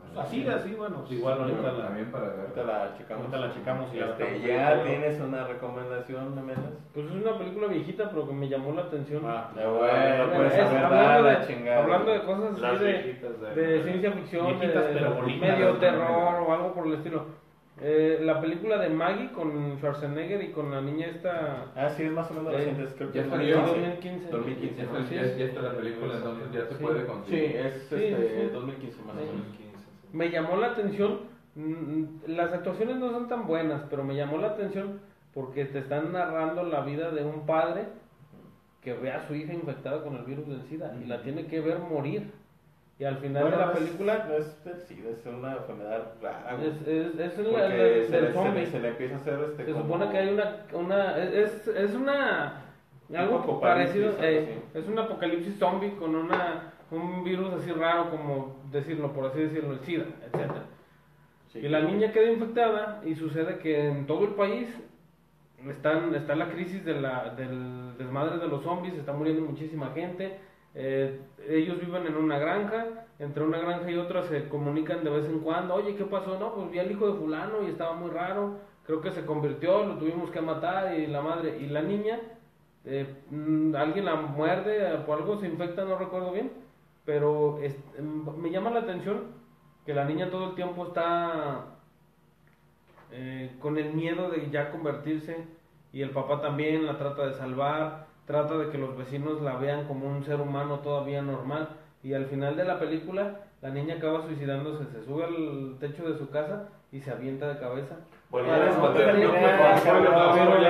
Así, bueno, pues igual ahorita También para ver. Ahorita la checamos. ahorita la checamos y la estamos Ya viendo. tienes una recomendación, Memelas. Pues es una película viejita, pero que me llamó la atención. Bueno, no puedes Es- saber hablando, nada, de, chingada. hablando de cosas Las así viejitas de ciencia ficción, Viejitas, pero bonitas. medio terror o algo por el estilo. La película de Maggie con Schwarzenegger y con la niña esta... Ah, sí, es más o menos reciente. Creo que ya es salió. 2015. 2015. Ya está la película, entonces ya se Sí. puede Sí, conseguir. es Sí. 2015 más o Sí. menos. 2015, sí. Me llamó la atención, las actuaciones no son tan buenas, pero me llamó la atención porque te están narrando la vida de un padre que ve a su hija infectada con el virus del SIDA y la tiene que ver morir. Y al final de la película No es del SIDA, es una enfermedad rara. güey. es Porque del zombie. se le empieza a hacer Se como- supone que hay es una algo apocalipsis, parecido, algo así. es un apocalipsis zombie con un virus así raro, como decirlo, por así decirlo, el SIDA, etcétera. Sí. Y la niña queda infectada y sucede que en todo el país está la crisis del desmadre de los zombies, está muriendo muchísima gente. Ellos viven en una granja, entre una granja y otra se comunican de vez en cuando. Oye, ¿qué pasó? No, pues vi al hijo de fulano y estaba muy raro, creo que se convirtió, lo tuvimos que matar. Y la madre y la niña, alguien la muerde, por algo se infecta, no recuerdo bien, pero me llama la atención que la niña todo el tiempo está con el miedo de ya convertirse, y el papá también la trata de salvar, trata de que los vecinos la vean como un ser humano todavía normal, y al final de la película la niña acaba suicidándose, se sube al techo de su casa y se avienta de cabeza. Bueno, Ah, ya no, después pero- terminé, pero- cabrón,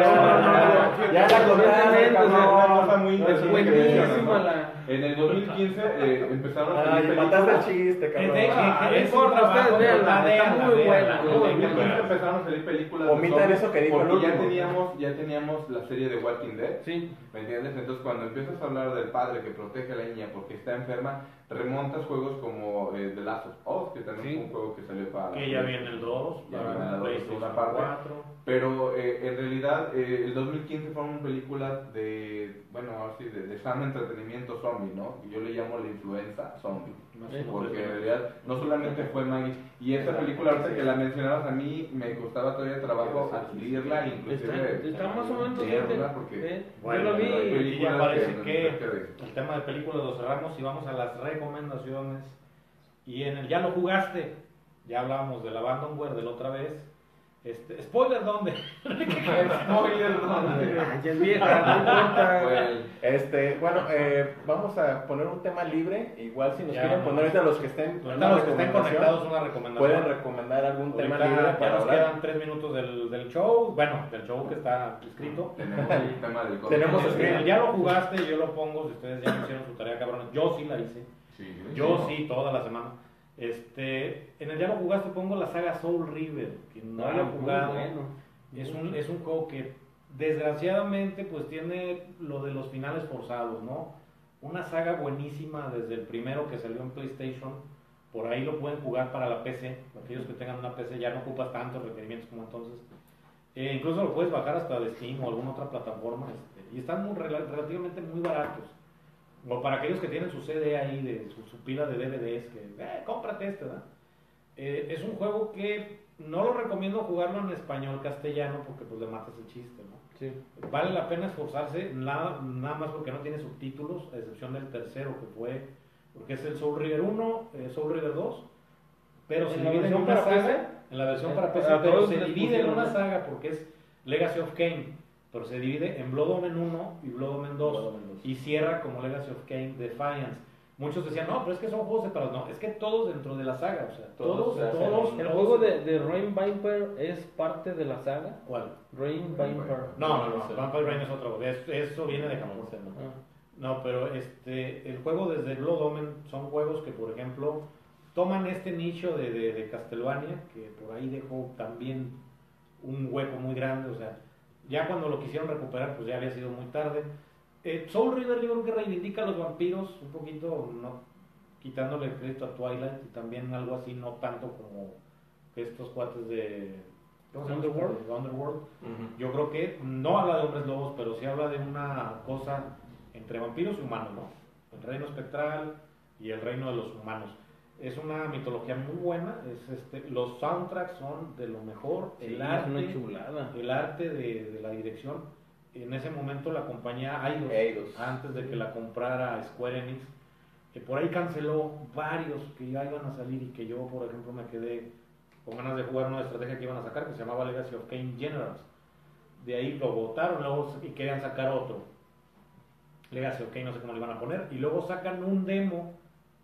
ya la contaste, cabrón. muy Es interesante. buenísima la... En el 2015 empezaron a Ay, salir mataste el películas. chiste, cabrón. Es un importa, trabajo, ustedes véanla, véanla, está muy véanla, buena, En muy el buena. 2015 empezaron a salir películas de Omitan zombies eso que dijo el porque último. ya teníamos la serie de Walking Dead. Sí, ¿Me entiendes? Entonces cuando empiezas a hablar del padre que protege a la niña porque está enferma, remontas juegos como The Last of Us, que también Sí. fue un juego que salió para... Que ya viene el 2, Ya para viene la dos, PlayStation segunda parte. 4. Pero en realidad el 2015 fueron películas de, bueno, así de sano entretenimiento zombie, ¿no? Yo le llamo la influenza zombie. Porque en realidad no solamente fue Maggie. Y esa película, ahorita que la mencionabas, a mí me costaba todavía trabajo adquirirla, inclusive está más o menos leerla, decente. porque Bueno, Yo lo vi. y ya parece que que- el tema de películas lo cerramos y vamos a las recomendaciones. Y en el ya lo jugaste, ya hablábamos del Abandonware de la otra vez. Spoiler, ¿dónde? Spoiler, ¿dónde? Ya es vieja, no importa. Fue Bueno, vamos a poner un tema libre. Igual si nos Ya, quieren no. poner ahorita los que estén, Ahorita los que estén recomendación, conectados, una recomendación. pueden recomendar algún tema Ahorita libre ya para nos hablar. quedan 3 minutos del show. Bueno, del show que está escrito. Tenemos el tema del Tenemos En el escrito. ya lo jugaste, yo lo pongo. Si ustedes ya hicieron su tarea, cabrones. Yo sí la hice. Yo sí, toda la semana. En el ya lo jugaste, pongo la saga Soul River, que no lo he muy jugado. bueno. Es un juego que desgraciadamente pues tiene lo de los finales forzados, ¿no? Una saga buenísima desde el primero que salió en PlayStation. Por ahí lo pueden jugar para la PC. Aquellos que tengan una PC ya no ocupas tantos requerimientos como entonces. Incluso lo puedes bajar hasta de Steam o alguna otra plataforma. Y están relativamente muy baratos. O para aquellos que tienen su CD ahí, de su pila de DVDs, que cómprate ¿verdad? Es un juego que no lo recomiendo jugarlo en español castellano porque pues le matas el chiste, ¿no? Sí. Vale la pena esforzarse, nada más porque no tiene subtítulos, a excepción del tercero que fue, porque es el Soul River 1, Soul River 2, pero se ¿En la divide en versión una para saga, PC? en la versión para A PC, todos pero se les divide en pusieron, una ¿no? saga porque es Legacy of Kain, pero se divide en Blood Omen 1 y Blood Omen 2, Blood Omen 2. y cierra como Legacy of Kain Defiance. Muchos decían, no, pero es que son juegos separados. No, es que todos dentro de la saga, o sea, Todos se hacen todos. El todos- juego de Rain Viper es parte de la saga. ¿Cuál? Rain Viper. No, Vampire Rain es otro. Eso viene de Japón. Ah. No, pero el juego desde Blood Omen son juegos que, por ejemplo, toman este nicho de Castlevania, que por ahí dejó también un hueco muy grande. O sea, ya cuando lo quisieron recuperar, pues ya había sido muy tarde. Soul River yo creo que reivindica a los vampiros un poquito, no quitándole crédito a Twilight, y también algo así, no tanto como estos cuates de ¿cómo se llama? Underworld. De Underworld. Ujú. Yo creo que no habla de hombres lobos, pero sí habla de una cosa entre vampiros y humanos, ¿no? El reino espectral y el reino de los humanos. Es una mitología muy buena. Los soundtracks son de lo mejor. Sí, es una chulada. El arte de la dirección. En ese momento la compañía Eidos. antes de que la comprara Square Enix, que por ahí canceló varios que ya iban a salir y que yo, por ejemplo, me quedé con ganas de jugar una estrategia que iban a sacar que se llamaba Legacy of Kain Generals. De ahí lo botaron luego y querían sacar otro. Legacy of Kain, no sé cómo le iban a poner. Y luego sacan un demo,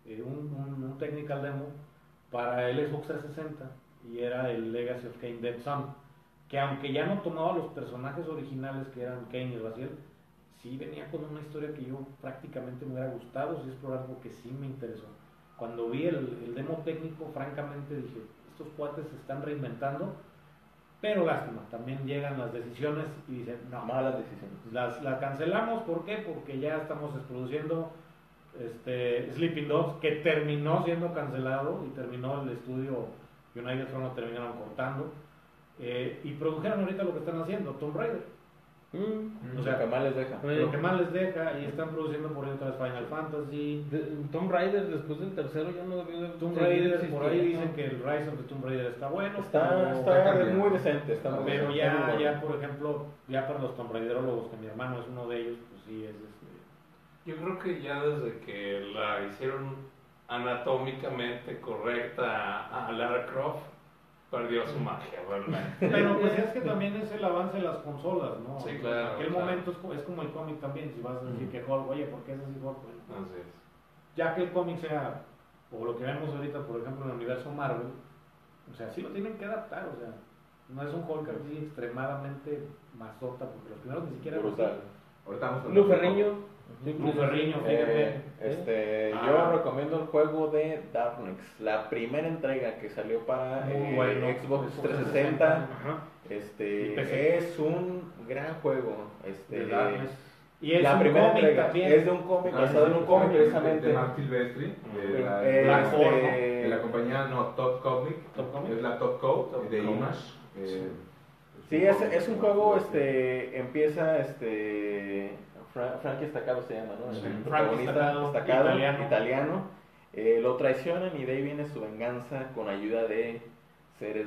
un technical demo para el Xbox 360 y era el Legacy of Kain Dead Sun, que aunque ya no tomaba los personajes originales que eran Kain y Raziel, sí venía con una historia que yo prácticamente me hubiera gustado si explorar porque sí me interesó. Cuando vi el demo técnico, francamente dije, estos cuates se están reinventando, pero lástima, también llegan las decisiones y dicen, no, Malas decisiones. las cancelamos, ¿por qué? Porque ya estamos produciendo Sleeping Dogs, que terminó siendo cancelado y terminó el estudio United Front, lo terminaron cortando, y produjeron ahorita lo que están haciendo, Tomb Raider. O sea, que más les deja. Lo que más les deja, y están produciendo por ahí otra vez Final Fantasy. Tomb Raider después del tercero ya no debió de Tomb seguir Raider, por ahí existiendo. dicen que el Rise of the Tomb Raider está bueno. Está muy decente. Está muy Pero decente, está muy bueno. ya, por ejemplo, ya para los Tomb Raiderólogos, que mi hermano es uno de ellos, pues sí es Yo creo que ya desde que la hicieron anatómicamente correcta a Lara Croft, perdió su magia, realmente. Pero pues es que también es el avance de las consolas, ¿no? Sí, claro, En aquel claro. momento es como el cómic también, si vas a decir que Hulk, oye, ¿por qué es así Hulk? Bueno, Así es. ya que el cómic sea, o lo que vemos ahorita, por ejemplo, en el universo Marvel, o sea, sí lo tienen que adaptar, o sea, no es un Hulk así extremadamente masota, porque los primeros ni siquiera eran Brutal. así. Ahorita vamos a Blue Ferriño. Blue Ferriño, fíjate. Yo recomiendo el juego de Darknex, la primera entrega que salió para Muy bueno. Xbox 360. Ajá. Y PC. Es un gran juego. De Darkness. Y es la un primera cómic entrega también. es de un cómic, basado en un cómic precisamente. De Mark Silvestri, de la, Black Hole, ¿no? de la compañía Top Comic, Top Comic. es la Top Co Top de Co. Image. Sí, es un juego, empieza, Frankie Staccato se llama, ¿no? Sí. El Frankie protagonista Staccato, italiano. Lo traicionan y de ahí viene su venganza con ayuda de seres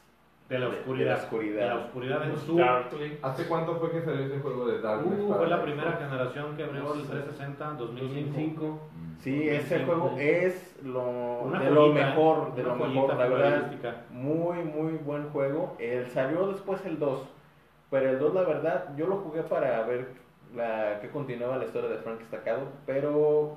De la oscuridad. De la oscuridad en su. Darkly. ¿Hace cuánto fue que salió ese juego de Darkness? Fue la primera generación que abrió el 360 en 2005. 2005. Sí, ese juego es de lo joyita, mejor, una joyita la verdad. futbolística. Muy buen juego. Salió después el 2, pero el 2 la verdad, yo lo jugué para ver que continuaba la historia de Frank Staccato, pero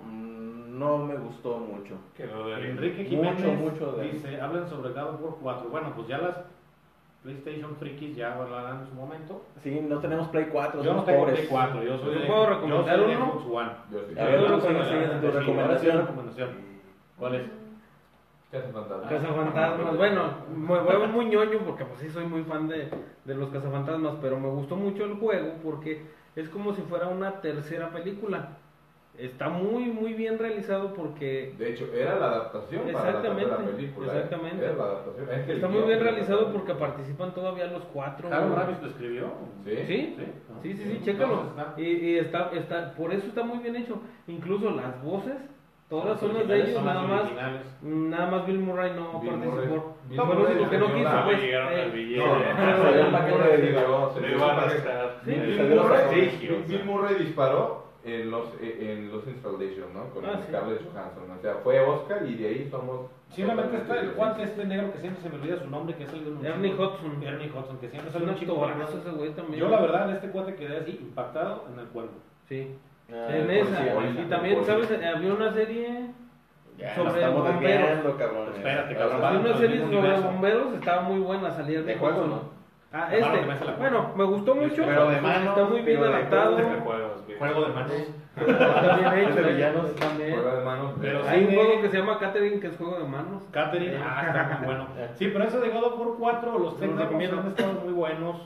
no me gustó mucho. Que lo de Enrique Jiménez mucho de- dice, hablen sobre God of War 4. Bueno, pues ya las PlayStation Frikis ya hablarán en su momento. Sí, no tenemos Play 4, Yo no somos tengo pobres. Play 4, yo soy ¿Te de, puedo recomendar yo soy de uno? Xbox One. Yo sí. A ver, Yo tú soy sigues de- tu sí, recomendación. recomendación. ¿Cuál es? Cazafantasmas. Cazafantasmas, bueno, me vuelvo muy ñoño porque pues sí soy muy fan de los cazafantasmas, pero me gustó mucho el juego porque es como si fuera una tercera película. Está muy bien realizado porque De hecho, era la adaptación para la Exactamente, tercera película. exactamente. Era la adaptación. Es que el está muy guión bien de la realizado tercera porque película. participan todavía los cuatro. Harold Ramis lo escribió. ¿Sí? ¿Sí? Sí, Sí, chécalo. Entonces, Y está, por eso está muy bien hecho. Incluso las voces, todas son las de originales, ellos, son las nada más. originales. Nada más Bill Murray no Bill participó. Murray. Fue lo único que no Bill quiso, Murray. pues. Llegaron al billete. No, se dio el paquete de video. se Le dio iban el a paquete. estar. Sí, Bill se dio los Murray- prestigios, Bill ¿no? Murray disparó en los Installation, ¿no? Con Sí. Scarlett Johansson. O sea, fue Oscar y de ahí somos. Simplemente está el cuate este negro que siempre se me olvida su nombre, que ha salido en un Ernie chingo. Hudson. Ernie Hudson, que siempre Es sale un un chico actorazo ese güey también. Yo la verdad, este cuate quedé así impactado en el cuervo. Sí. Ah, En el esa. policía. Y también, el ¿sabes? policía. Había una serie Ya, sobre nos estamos bomberos. desviando, cabrón. Espérate, cabrón. Había una del serie mismo sobre universo. bomberos, estaba muy buena, salía De juego, ¿no? Ah, Claro, que me hace la bueno, me gustó mucho. Pero de manos, está muy bien pero de adaptado. juego, De juegos, bien. Juego de manos. Está bien hecho. Es de villanos también. Juega de manos. Pero Hay un sí, juego que se llama Catherine, que es juego de manos. Catherine, está muy bueno. Sí, pero eso de God of War 4, los técnicos recomiendo. han estado muy buenos.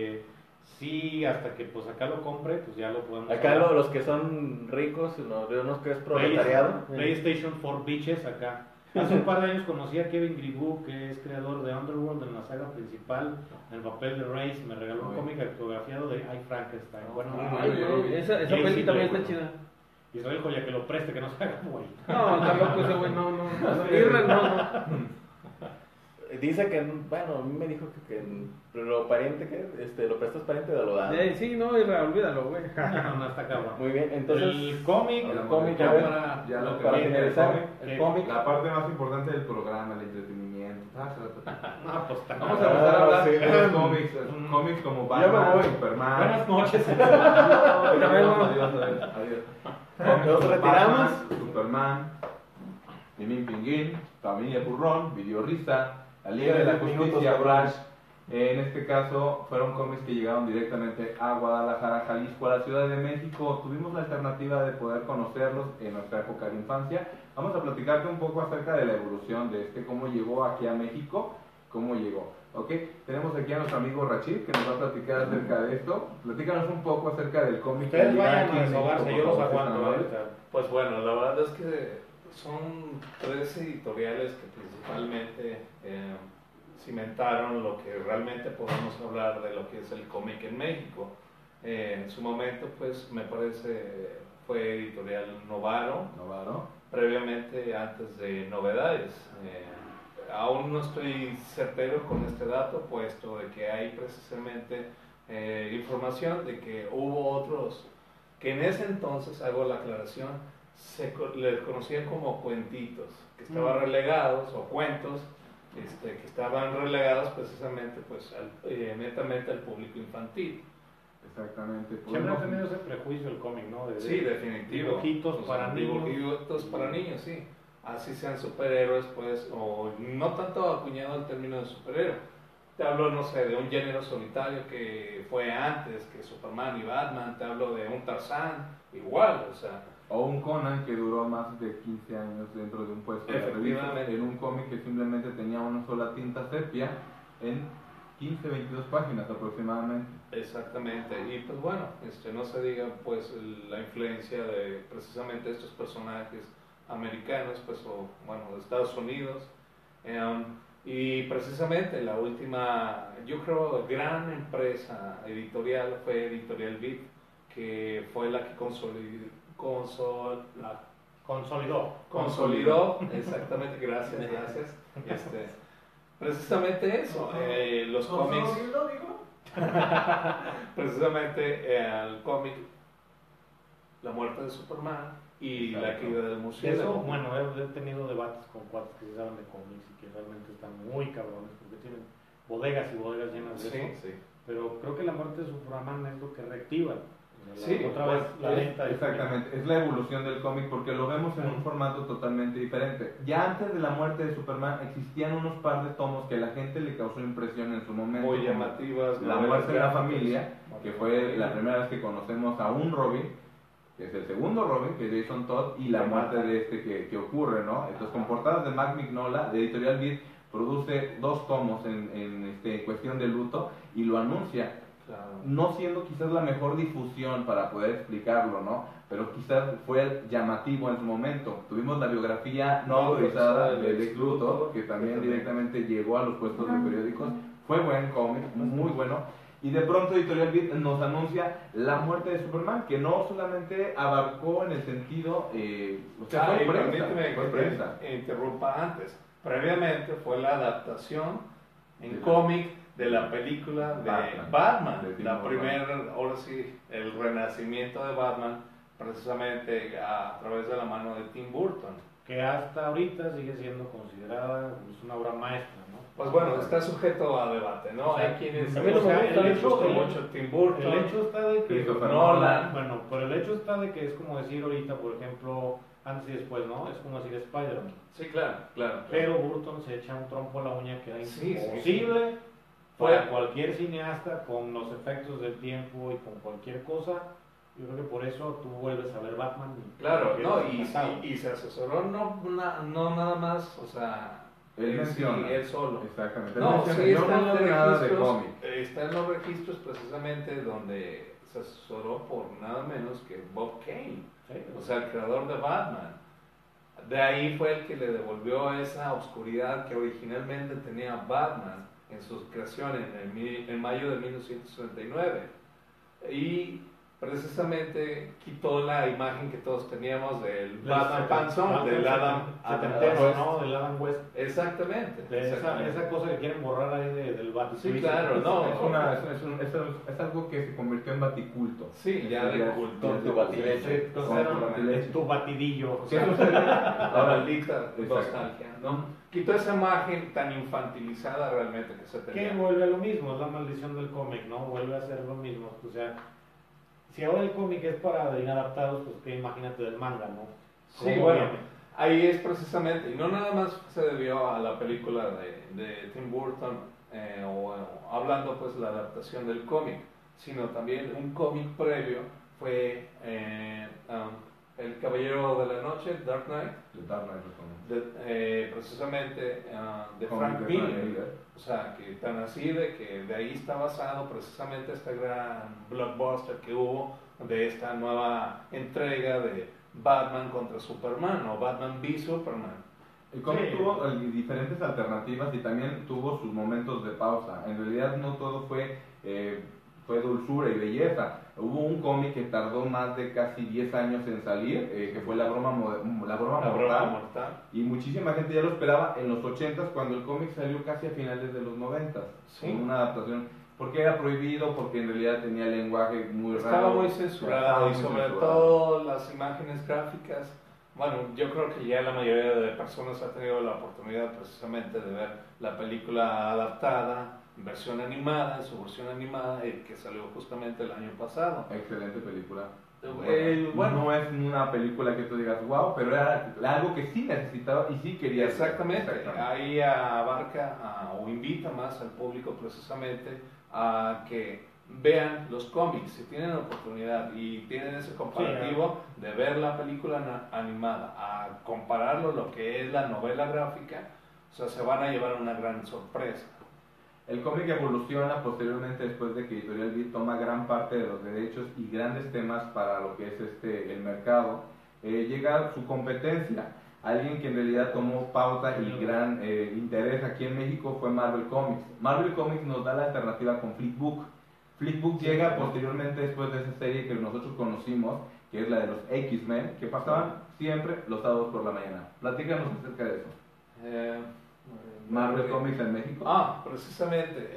Sí, hasta que pues acá lo compre, pues ya lo podemos Acá hablar. los que son ricos, unos que es proletariado. PlayStation 4 Bitches acá. Hace un par de años conocí a Kevin Gribou, que es creador de Underworld en la saga principal, en el papel de Race. Me regaló un cómic autografiado de I, Frankenstein. Bueno, Ay, yo güey, vi. esa Sí, peli sí, también güey. está chida. Israel Joya que lo preste, que no se haga güey. No, está loco ese güey, no. Israel, no. Dice que, bueno, a mí me dijo que lo pariente que, lo prestas pariente de lo dado. Sí, no, Israel, olvídalo, güey. No está cabrón. Muy bien, entonces El cómic, ya ven, ya lo para que finalizar, el cómic. La parte más importante del programa, el entretenimiento. No, pues está Vamos a empezar a hablar sí, de los cómics. Cómics como Ya me Batman, voy. Superman. Buenas noches. Adiós. Nos retiramos. Batman, Superman, Mimín Pinguín, Familia Burrón, Video Risa, La Liga de la Justicia, Flash. En este caso fueron cómics que llegaron directamente a Guadalajara, Jalisco, a la Ciudad de México. Tuvimos la alternativa de poder conocerlos en nuestra época de infancia. Vamos a platicarte un poco acerca de la evolución de cómo llegó aquí a México, cómo llegó. ¿Ok? Tenemos aquí a nuestro amigo Rachid que nos va a platicar acerca de esto. Platícanos un poco acerca del cómic. Ustedes llega vayan aquí a en México, desahogarse, por yo los favor, si están aguanto. amables. Pues bueno, la verdad es que son 3 editoriales que principalmente cimentaron lo que realmente podemos hablar de lo que es el cómic en México. En su momento, pues me parece fue editorial Novaro, previamente antes de Novedades. Aún no estoy certero con este dato, puesto de que hay precisamente información de que hubo otros que en ese entonces, hago la aclaración, les conocían como cuentitos, que estaban relegados, o cuentos, que estaban relegados precisamente pues netamente al público infantil. Exactamente. Siempre ha tenido ese prejuicio el cómic, ¿no? Sí, definitivo. Dibujitos para niños. Dibujitos para niños, sí. Así sean superhéroes, pues, o no tanto acuñado el término de superhéroe. Te hablo, no sé, de un género solitario que fue antes que Superman y Batman. Te hablo de un Tarzán, igual, o sea. O un Conan que duró más de 15 años dentro de un puesto de revista, en un cómic que simplemente tenía una sola tinta sepia en 15, 22 páginas aproximadamente. Exactamente, y pues bueno, no se diga pues la influencia de precisamente estos personajes americanos, pues o bueno, de Estados Unidos, y precisamente la última, yo creo, gran empresa editorial fue Editorial Vid, que fue la que consolidó, exactamente, gracias, precisamente eso, los cómics, precisamente el cómic La muerte de Superman y La caída del Eso, murciélago. bueno, he tenido debates con cuates que saben de cómics y que realmente están muy cabrones porque tienen bodegas y bodegas llenas de eso. Sí. Pero creo que la muerte de Superman es lo que reactiva. Sí, otra pues, vez la venta de Exactamente, es la evolución del cómic porque lo vemos en un formato totalmente diferente. Ya antes de la muerte de Superman existían unos par de tomos que a la gente le causó impresión en su momento. Muy como llamativas. La muerte de la familia, que fue la primera vez que conocemos a un Robin, que es el segundo Robin, que es Jason Todd, y la muerte de que ocurre, ¿no? Entonces, con portadas de Mac Mignola, de Editorial Vid, produce 2 tomos en cuestión de luto y lo anuncia. Claro. No siendo quizás la mejor difusión para poder explicarlo, ¿no? Pero quizás fue llamativo en su momento. Tuvimos la biografía no autorizada de Lex Luthor, que también directamente llegó a los puestos de periódicos. Fue buen cómic, muy bueno. Y de pronto Editorial Vid nos anuncia la muerte de Superman, que no solamente abarcó en el sentido... fue permíteme prensa. que interrumpa antes. Previamente fue la adaptación en cómic de la película de Batman, la primera, ahora sí, el renacimiento de Batman, precisamente a través de la mano de Tim Burton. que hasta ahorita sigue siendo considerada pues, una obra maestra, ¿no? Pues bueno, está sujeto a debate, ¿no? O sea, hay quienes a mí no me gusta les gusta mucho Tim Burton. El hecho está de que Christopher Nolan. bueno, pero el hecho está de que es como decir ahorita, por ejemplo, antes y después, ¿no? Es como decir Spider-Man. Sí, claro. Pero Burton se echa un trompo a la uña que era Sí, imposible Fue- para cualquier cineasta con los efectos del tiempo y con cualquier cosa. Yo creo que por eso tú vuelves a ver Batman. Claro, porque no, eres encantado. y se asesoró no nada más, o sea, Él menciona. él solo. Exactamente. Él No, menciona, sí, yo está en no los sé nada de registros, cómic. está en los registros precisamente donde se asesoró por nada menos que Bob Kane, Sí, o sea, el creador de Batman. De ahí fue el que le devolvió esa oscuridad que originalmente tenía Batman en sus creaciones en mayo de 1969. Y precisamente quitó la imagen que todos teníamos del Del Batman Panzón, del Adam setentero, West. ¿no? Del Adam West. Exactamente. Esa cosa que quieren borrar ahí del Batman. Sí, claro, no. Es algo que se convirtió en baticulto. Sí, ya de culto. Tu batileche. Es tu batidillo. ¿Qué sucede? La Ahora, maldita nostalgia, ¿no? Quitó esa imagen tan infantilizada realmente que se Que tenía. vuelve a lo mismo, es la maldición del cómic, ¿no? Vuelve a ser lo mismo. O sea, si ahora el cómic es para inadaptados, pues que imagínate del manga, ¿no? Sí, ¿Cómo bueno, viene? ahí es precisamente, y no nada más se debió a la película de Tim Burton, hablando pues la adaptación del cómic, sino también un cómic previo fue El Caballero de la Noche, Dark Knight, The Dark Knight, precisamente de cómic Frank de Miller. O sea, que tan así de que de ahí está basado precisamente este gran blockbuster que hubo de esta nueva entrega de Batman contra Superman o Batman v Superman. El cómic Sí. tuvo diferentes alternativas y también tuvo sus momentos de pausa. En realidad no todo fue dulzura y belleza. Hubo un cómic que tardó más de casi 10 años en salir, que fue La Broma Mortal. Y muchísima gente ya lo esperaba en los 80s, cuando el cómic salió casi a finales de los 90s. Sí. Con una adaptación. Porque era prohibido, porque en realidad tenía lenguaje muy raro. Estaba muy censurado y Estaba muy sobre censurado. todo las imágenes gráficas. Bueno, yo creo que ya la mayoría de personas ha tenido la oportunidad precisamente de ver la película adaptada, versión animada, su versión animada, que salió justamente el año pasado. Excelente película. Bueno, No es una película que tú digas wow, pero era algo que sí necesitaba y sí quería hacer. exactamente, ahí abarca o invita más al público precisamente a que vean los cómics, si tienen la oportunidad y tienen ese comparativo de ver la película animada, a compararlo lo que es la novela gráfica, o sea, se van a llevar una gran sorpresa. El cómic evoluciona posteriormente después de que Editorial Beat toma gran parte de los derechos y grandes temas para lo que es el mercado. Llega su competencia, alguien que en realidad tomó pauta y gran interés aquí en México fue Marvel Comics. Marvel Comics nos da la alternativa con Fleetbook. Fleetbook llega posteriormente después de esa serie que nosotros conocimos, que es la de los X-Men, que pasaban siempre los sábados por la mañana. Platícanos acerca de eso. Marvel Comics en México. Precisamente.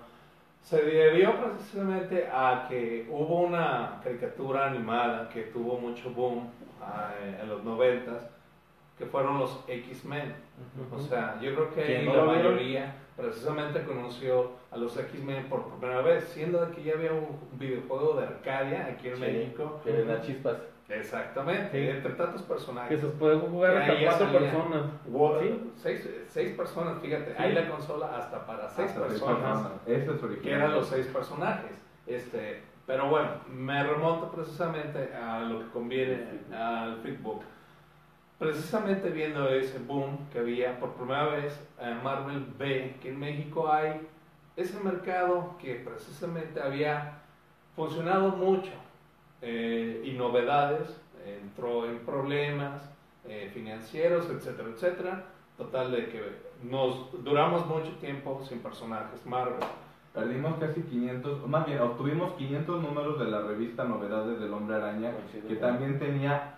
Se debió precisamente a que hubo una caricatura animada que tuvo mucho boom en los 90s, que fueron los X-Men. O sea, yo creo que ahí la mayoría precisamente conoció a los X-Men por primera vez, siendo de que ya había un videojuego de Arcadia aquí en México. Que las chispas. Exactamente, entre tantos personajes. Que se puede jugar Que hasta ahí ya 4 salían. personas. Seis personas, fíjate, hay la consola hasta para seis Hasta seis personas. Eso es original. Que eran los 6 personajes. Pero bueno, me remonto precisamente a lo que conviene al Fleetbook. Precisamente viendo ese boom que había por primera vez, Marvel ve que en México hay ese mercado que precisamente había funcionado mucho y novedades, entró en problemas financieros, etcétera, etcétera. Total de que nos duramos mucho tiempo sin personajes Marvel. Perdimos casi 500, más bien obtuvimos 500 números de la revista Novedades del Hombre Araña, que también tenía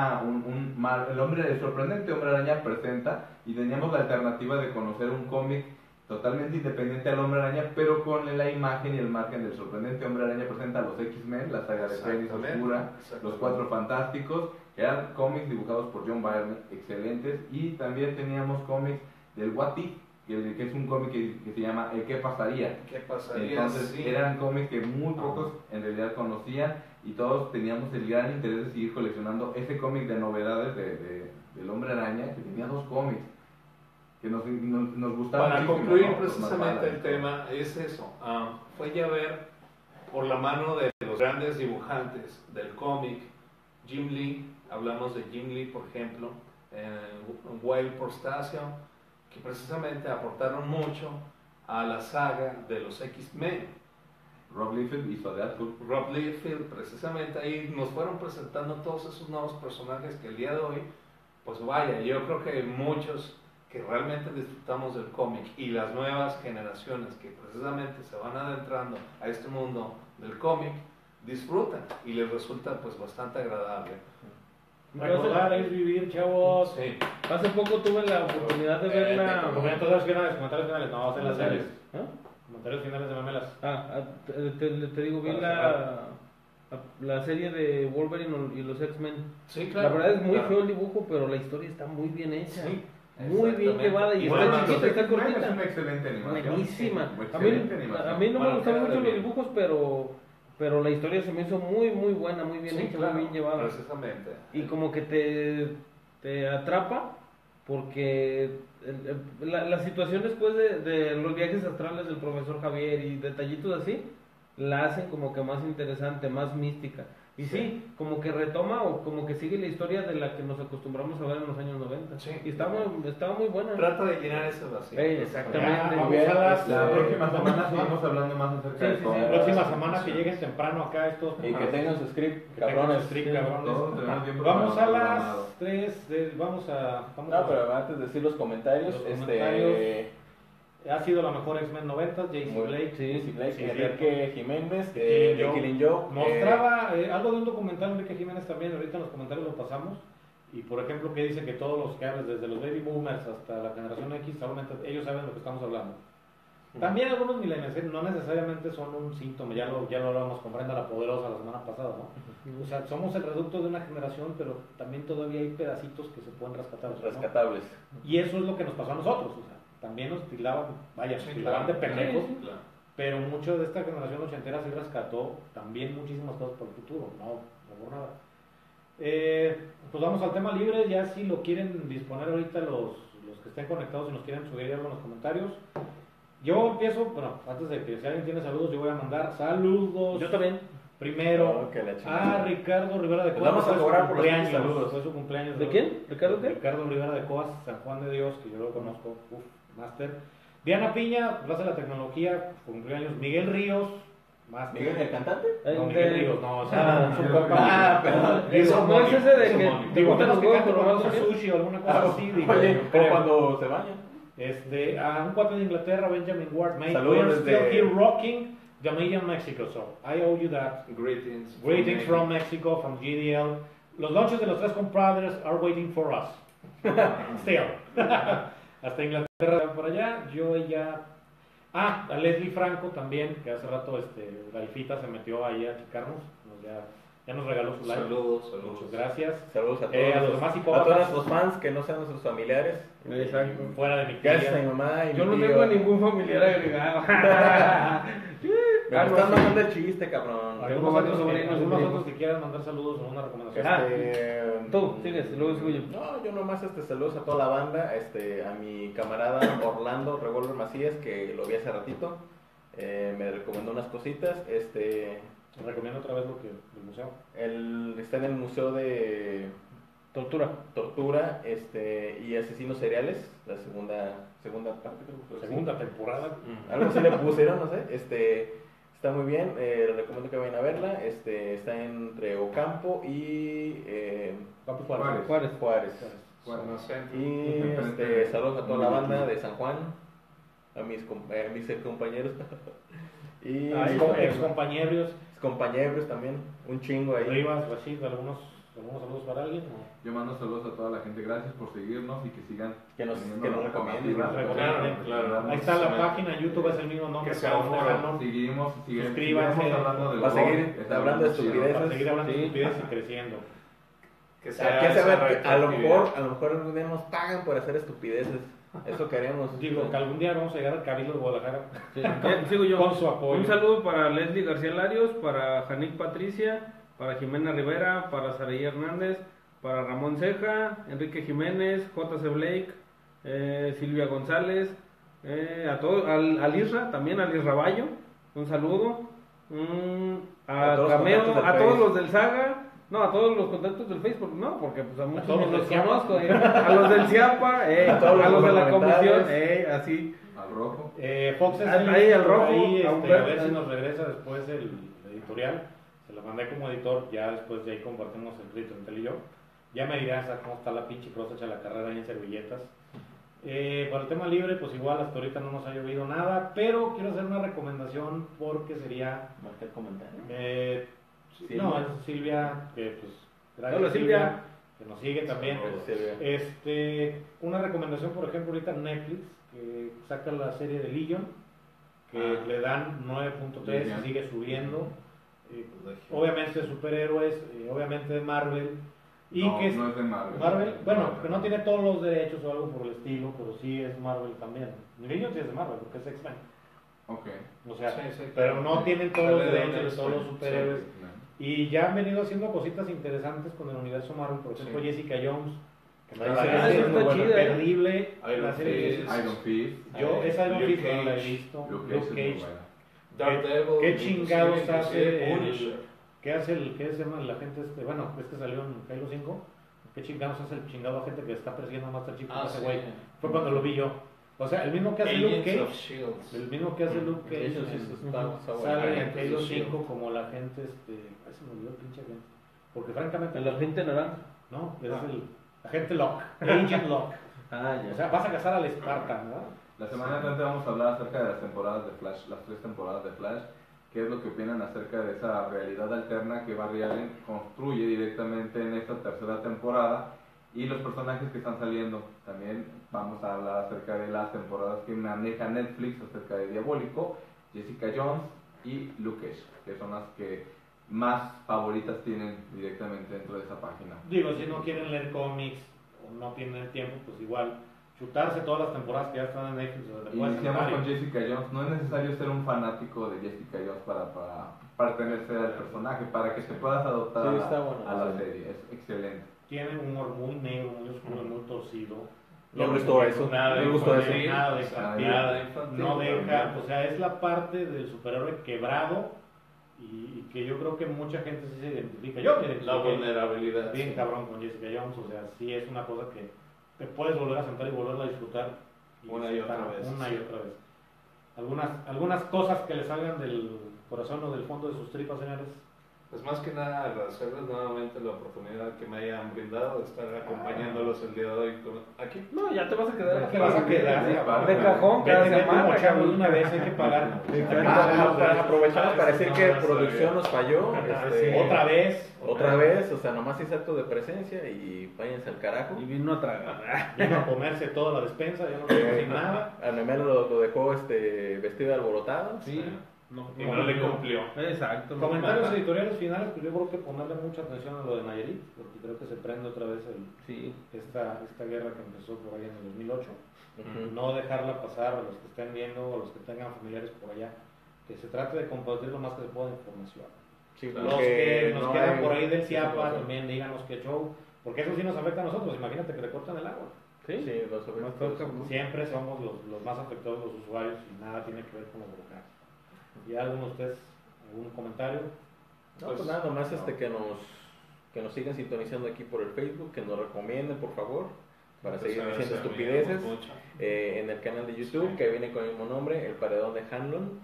el sorprendente Hombre Araña presenta, y teníamos la alternativa de conocer un cómic totalmente independiente al Hombre Araña, pero con la imagen y el margen del sorprendente Hombre Araña presenta a los X-Men, la saga de Fénix Oscura, los Cuatro Fantásticos, que eran cómics dibujados por John Byrne, excelentes, y también teníamos cómics del What If, que es un cómic que se llama ¿Qué pasaría? ¿Qué pasaría? Entonces Sí. eran cómics que muy pocos en realidad conocían, y todos teníamos el gran interés de seguir coleccionando ese cómic de novedades del Hombre Araña, que tenía 2 cómics que nos gustaban. Para muchísimo, concluir ¿no? precisamente el tema es eso, fue ya ver por la mano de los grandes dibujantes del cómic, Jim Lee, hablamos de Jim Lee por ejemplo, Wild Postation, que precisamente aportaron mucho a la saga de los X-Men. Rob Liefeld hizo Deadpool. Rob Liefeld, precisamente ahí nos fueron presentando todos esos nuevos personajes que el día de hoy, pues vaya, yo creo que muchos que realmente disfrutamos del cómic y las nuevas generaciones que precisamente se van adentrando a este mundo del cómic, disfrutan y les resulta pues bastante agradable. Recordar es vivir, chavos. Sí. Hace poco tuve la oportunidad de ver la... Comentarios finales, no, hacer las series. ¿Ah? Comentarios finales de Memelas. Te digo, vi la serie de Wolverine y los X-Men. Sí, claro. La verdad es muy claro. feo el dibujo, pero la historia está muy bien hecha. Sí, Muy bien exactamente. llevada y Bueno, está los chiquita, está X-Men es cortita. una excelente animación. Buenísima. A Excelente animación. mí no me Bueno, gustaron queda mucho los bien. dibujos, pero la historia se me hizo muy buena, muy bien Sí, hecha, claro, muy bien llevada. precisamente. Y como que te atrapa porque la situación después de los viajes astrales del profesor Javier y detallitos así, la hacen como que más interesante, más mística. Y sí, como que retoma o como que sigue la historia de la que nos acostumbramos a ver en los años 90. Sí. Y estaba muy buena. Trata de llenar ese vacío. Exactamente. Vamos a las La próxima semana seguimos hablando más acerca de Sí, todo. sí, La próxima semana que lleguen temprano acá estos. Y que tengan su script, que tengan cabrones. su stream, cabrones. Todos tenemos bien Vamos a programado. las 3, vamos a... No, pero antes de decir los comentarios, Los comentarios. este... Ha sido la mejor X-Men 90, JC Muy- Blake. Sí, Blake, Sí, Enrique Jiménez, Killing de Joke. Killing Joke. Mostraba algo de un documental de Enrique Jiménez también, ahorita en los comentarios lo pasamos. Y por ejemplo, que dice que todos los que hablan, desde los baby boomers hasta la generación X, solamente ellos saben lo que estamos hablando. También algunos millennials, no necesariamente son un síntoma, ya lo hablamos con Brenda la Poderosa la semana pasada, ¿no? O sea, somos el reducto de una generación, pero también todavía hay pedacitos que se pueden rescatar. ¿no? Rescatables. Y eso es lo que nos pasó a nosotros, o sea, también nos tildaban, vaya, nos tildaban de pendejos, Claro. pero mucho de esta generación ochentera sí rescató también muchísimas cosas para el futuro, no por nada. Pues vamos al tema libre, ya si lo quieren disponer ahorita los que estén conectados y nos quieren sugerir algo en los comentarios. Yo empiezo, bueno, antes de que si alguien tiene saludos, yo voy a mandar saludos. Yo también. Primero Oh, que la chingada. a Ricardo Rivera de Pues Coas. vamos a fue su cobrar por los cumpleaños, saludos. fue su cumpleaños. ¿De quién? ¿Ricardo qué? Ricardo Rivera de Coas, San Juan de Dios, que yo lo conozco, máster. Diana Piña, Plaza de la Tecnología, cumpleaños. Miguel Ríos, máster. ¿Miguel, el cantante? No, Miguel Ríos, no, o sea, su compa. perdón. Eso no es ese de que te Digo, gustan menos los que huevos, cante pero con no un sé. sushi o alguna cosa así, digo, Oye, yo o creo. cuando se baña. A un cuate de Inglaterra, Benjamin Ward, mate, Saludos we're desde- still here rocking the Medium Mexico, so I owe you that. Greetings. Greetings from Mexico, from GDL. Los lunches de los tres compadres are waiting for us. Still. Hasta Inglaterra por allá, yo ya... a Leslie Franco también, que hace rato la Ifita se metió ahí a checarnos, ya nos regaló su like. Saludos. Muchas gracias. Saludos a todos, A los demás a hipócritas. todos nuestros fans que no sean nuestros familiares. Exacto. Fuera de mi Gracias a mi tía. mamá y Yo mi no tío. tengo ningún familiar agregado. Me están mandando el chiste, cabrón. Tengo varios sobrinos, Algunos primos. otros que quieran mandar saludos o una recomendación. Tú, sigues, y luego sigo yo. No, yo nomás saludos a toda la banda, a mi camarada Orlando Revolver Macías, que lo vi hace ratito, me recomendó unas cositas, Te recomiendo otra vez lo que del museo. él está en el Museo de Tortura. Tortura y Asesinos Seriales, la segunda parte, creo que fue. Segunda temporada. Algo así le pusieron, no sé, está muy bien, les recomiendo que vayan a verla, está entre Ocampo y Campus Juárez. Juárez. Zona centro. Y saludos a toda la banda de San Juan, a mis compañeros y Ex compañeros. compañeros también, un chingo ahí. Rivas, Rashid, algunos saludos para alguien. Yo mando saludos a toda la gente, gracias por seguirnos y que sigan Que nos teniendo las recomienden. alternativas. Claro. Ahí está la página, YouTube es el mismo nombre. Que sea para un no foro. dejarlo, Seguimos Suscríbanse. hablando del Va a seguir blog, está hablando de muy chido. estupideces. para seguir hablando de Sí. estupidez y creciendo. Que ¿A sea qué esa saber? A lo retroactividad. mejor algún día nos pagan por hacer estupideces. Eso queremos. Digo que algún día vamos a llegar al Cabildo de Guadalajara Sí, sigo yo. con su apoyo. Un saludo para Leslie García Larios, para Janik Patricia, para Jimena Rivera, para Saraí Hernández, para Ramón Ceja, Enrique Jiménez, JC Blake, Silvia González, a todos, al Isra, también al Isra Bayo, un saludo. A A todos los Cameo, contactos del a todos Face. los del Saga. No, a todos los contactos del Facebook, no, porque pues a muchos todos ni los los del Ciapa. conozco, a los del CIAPA, A todos los a los de la gubernamentales. comisión, así. Al rojo. Fox es Ahí al rojo, ahí, a a Humberto. ver si nos regresa después el editorial. Se lo mandé como editor, ya después de ahí compartimos el crédito entre él y yo. Ya me dirás cómo está la pinche prosa hecha la carrera ahí en servilletas. Para el tema libre, pues igual hasta ahorita no nos ha llovido nada, pero quiero hacer una recomendación porque sería Marca el comentario. No, es Silvia, que pues, gracias Hola, Silvia. que nos sigue también. Silvia. Una recomendación, por ejemplo, ahorita Netflix, que saca la serie de Legion, que le dan 9.3 y sigue subiendo. Obviamente de superhéroes, obviamente de Marvel. Y no, que no es de Marvel. Bueno, que no tiene todos los derechos o algo por el estilo, pero sí es Marvel también. Legion sí es de Marvel, porque es X-Men. Ok. O sea, Sí, pero no tienen todos los Sale de derechos de todos los sí, superhéroes. Y ya han venido haciendo cositas interesantes con el universo Marvel, por ejemplo Sí. Jessica Jones, que me Ah, parece esa está chida, perdible Iron la serie de Fist. Jessica. Iron Fist. Yo esa Iron Luke Fist no la he Cage. visto. Luke Luke Cage es muy Cage. buena. Daredevil, ¿Qué chingados inclusive hace Punisher. ¿Qué hace qué se llama la gente bueno, es que salió en Halo 5? ¿Qué chingados hace el chingado agente que está persiguiendo a Master Chief? Ese sí. güey. Fue cuando lo vi yo. O sea, el mismo que hace Luke Agents of Cage, Shields. el mismo que hace Luke Cage Eso sí, eso está bueno. sale en Agentes Halo of 5 Shield. como la gente, ay, se me olvidó el pinche agente. Porque francamente, El agente naranja. no, es el agente Locke, Agent Locke. Ah, O sea, vas a cazar al Spartan, ¿verdad? La semana entrante vamos a hablar acerca de las temporadas de Flash, las 3 temporadas de Flash, qué es lo que opinan acerca de esa realidad alterna que Barry Allen construye directamente en esta tercera temporada y los personajes que están saliendo. También vamos a hablar acerca de las temporadas que maneja Netflix acerca de Diabólico, Jessica Jones y Luke Cage, que son las que más favoritas tienen directamente dentro de esa página. Digo, si no quieren leer cómics o no tienen tiempo, pues igual chutarse todas las temporadas que ya están en Netflix. O le puedes Iniciamos sentar con y- Jessica Jones. No es necesario ser un fanático de Jessica Jones para pertenecer al personaje, para que te puedas adoptar Sí, está bueno, a la sí. serie. Es excelente. Tiene un humor muy negro, muy oscuro, muy torcido. Me gustó eso. Nada de Me gustó eso. infantil, nada de Nada infantil. Nada infantil. No deja, también. o sea, es la parte del superhéroe quebrado y que yo creo que mucha gente sí se identifica. Yo me La identifiqué vulnerabilidad. bien sí. cabrón con Jessica Jones, o sea, sí es una cosa que te puedes volver a sentar y volverla a disfrutar Una y otra vez, Una sí. y otra vez. Algunas cosas que le salgan del corazón o del fondo de sus tripas, señores. Pues más que nada agradecerles nuevamente la oportunidad que me hayan brindado de estar acompañándolos el día de hoy aquí. No, ya te vas a quedar Ya aquí. te vas a quedar, Sí, cabrón. de cajón cada Vete semana, como chavo de cabrón. una vez, hay que pagar. Aprovechamos para decir que No, está producción bien. nos falló. Otra vez. Otra vez, o sea, nomás hice acto de presencia y váyanse al carajo. Y vino a tragar. Vino a comerse toda la despensa, yo no tengo sin nada. A Memelo lo dejó vestido de alborotado. Sí. No, Y no le cumplió. Exacto. no. Comentarios editoriales finales, pues yo creo que ponerle mucha atención a lo de Nayarit, porque creo que se prende otra vez Sí. esta guerra que empezó por ahí en el 2008. Ujú. No dejarla pasar a los que estén viendo o a los que tengan familiares por allá, que se trate de compartir lo más que se pueda información. Sí, Los que nos no quedan hay por ahí del CIAPA desinformación. también díganos qué show, porque eso sí nos afecta a nosotros. Imagínate que te cortan el agua. Sí. Sí, los Más toca, ¿no? Siempre somos los más afectados los usuarios y nada tiene que ver con los burocratas. ¿Y alguno de ustedes, algún comentario? No, pues nada, nomás que nos sigan sintonizando aquí por el Facebook, que nos recomienden, por favor, para Pues, seguir a ver, diciendo se estupideces. amigos mucho. En el canal de YouTube, que viene con el mismo nombre, El Paredón de Hanlon.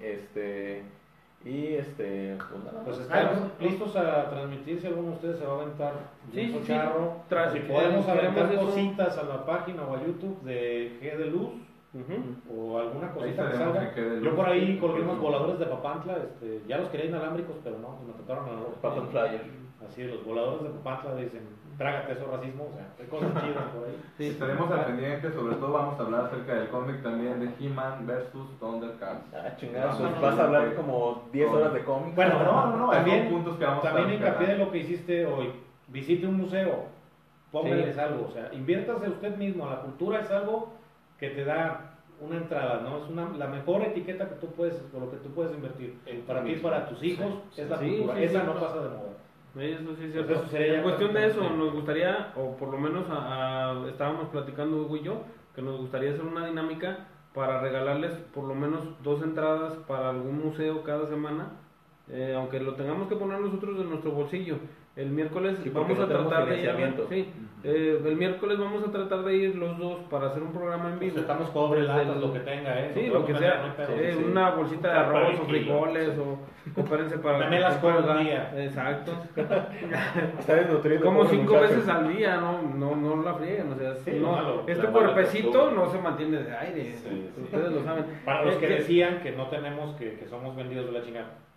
Pues nada Pues más. estamos listos a transmitir si alguno de ustedes se va a aventar Sí, un sí, sí. charro. Si Si podemos queremos aventar eso. cositas a la página o a YouTube de G de Luz Ujú. o alguna Ahí cosita que estaremos salga. en G de Luz. Yo por ahí Sí, colgué sí. unos voladores de Papantla, ya los quería inalámbricos, pero no, me tocaron a los Patent Flyer. Así, los voladores de Papantla dicen, trágate eso racismo, o sea, hay cosas chidas por ahí. Sí. Estaremos al pendiente, sobre todo vamos a hablar acerca del cómic también de He-Man vs Thundercats. Ah, chingada, Vamos pues vas a hablar como 10 con- horas de cómics. Bueno, No, también, son puntos que vamos a también estar hincapié de esperando. lo que hiciste hoy. Visite un museo, póngales algo, o sea, inviértase usted mismo. La cultura es algo que te da una entrada, ¿no? Es la mejor etiqueta que tú puedes, por lo que tú puedes invertir. Para ti, para tus hijos, es la Sí, cultura. sí, Esa sí. no pasa de moda. Eso sí es Pues cierto. eso sería ya En cuestión de eso, sí. nos gustaría, o por lo menos estábamos platicando Hugo y yo, que nos gustaría hacer una dinámica para regalarles por lo menos 2 entradas para algún museo cada semana, aunque lo tengamos que poner nosotros de nuestro bolsillo. El miércoles Sí, porque vamos no a tenemos tratar de ir, financiamiento. sí, el miércoles vamos a tratar de ir los dos para hacer un programa en vivo. Pues estamos cobre, Desde latas, el- lo que tenga, ¿eh? Sí, No lo que podemos sea, vender, no hay pedo. sí, sí. una bolsita de Para arroz el o kilo, frijoles o coopérense para Memelas comprar por gas. día. Exacto. Está desnutrido. Como pobre 5 muchacho. veces al día, no la frieguen, o sea, Sí, no, malo, este la mala cuerpecito costumbre. no se mantiene de aire, Sí, sí. ustedes lo saben. Para los que que- decían que no tenemos, que somos vendidos de la chingada.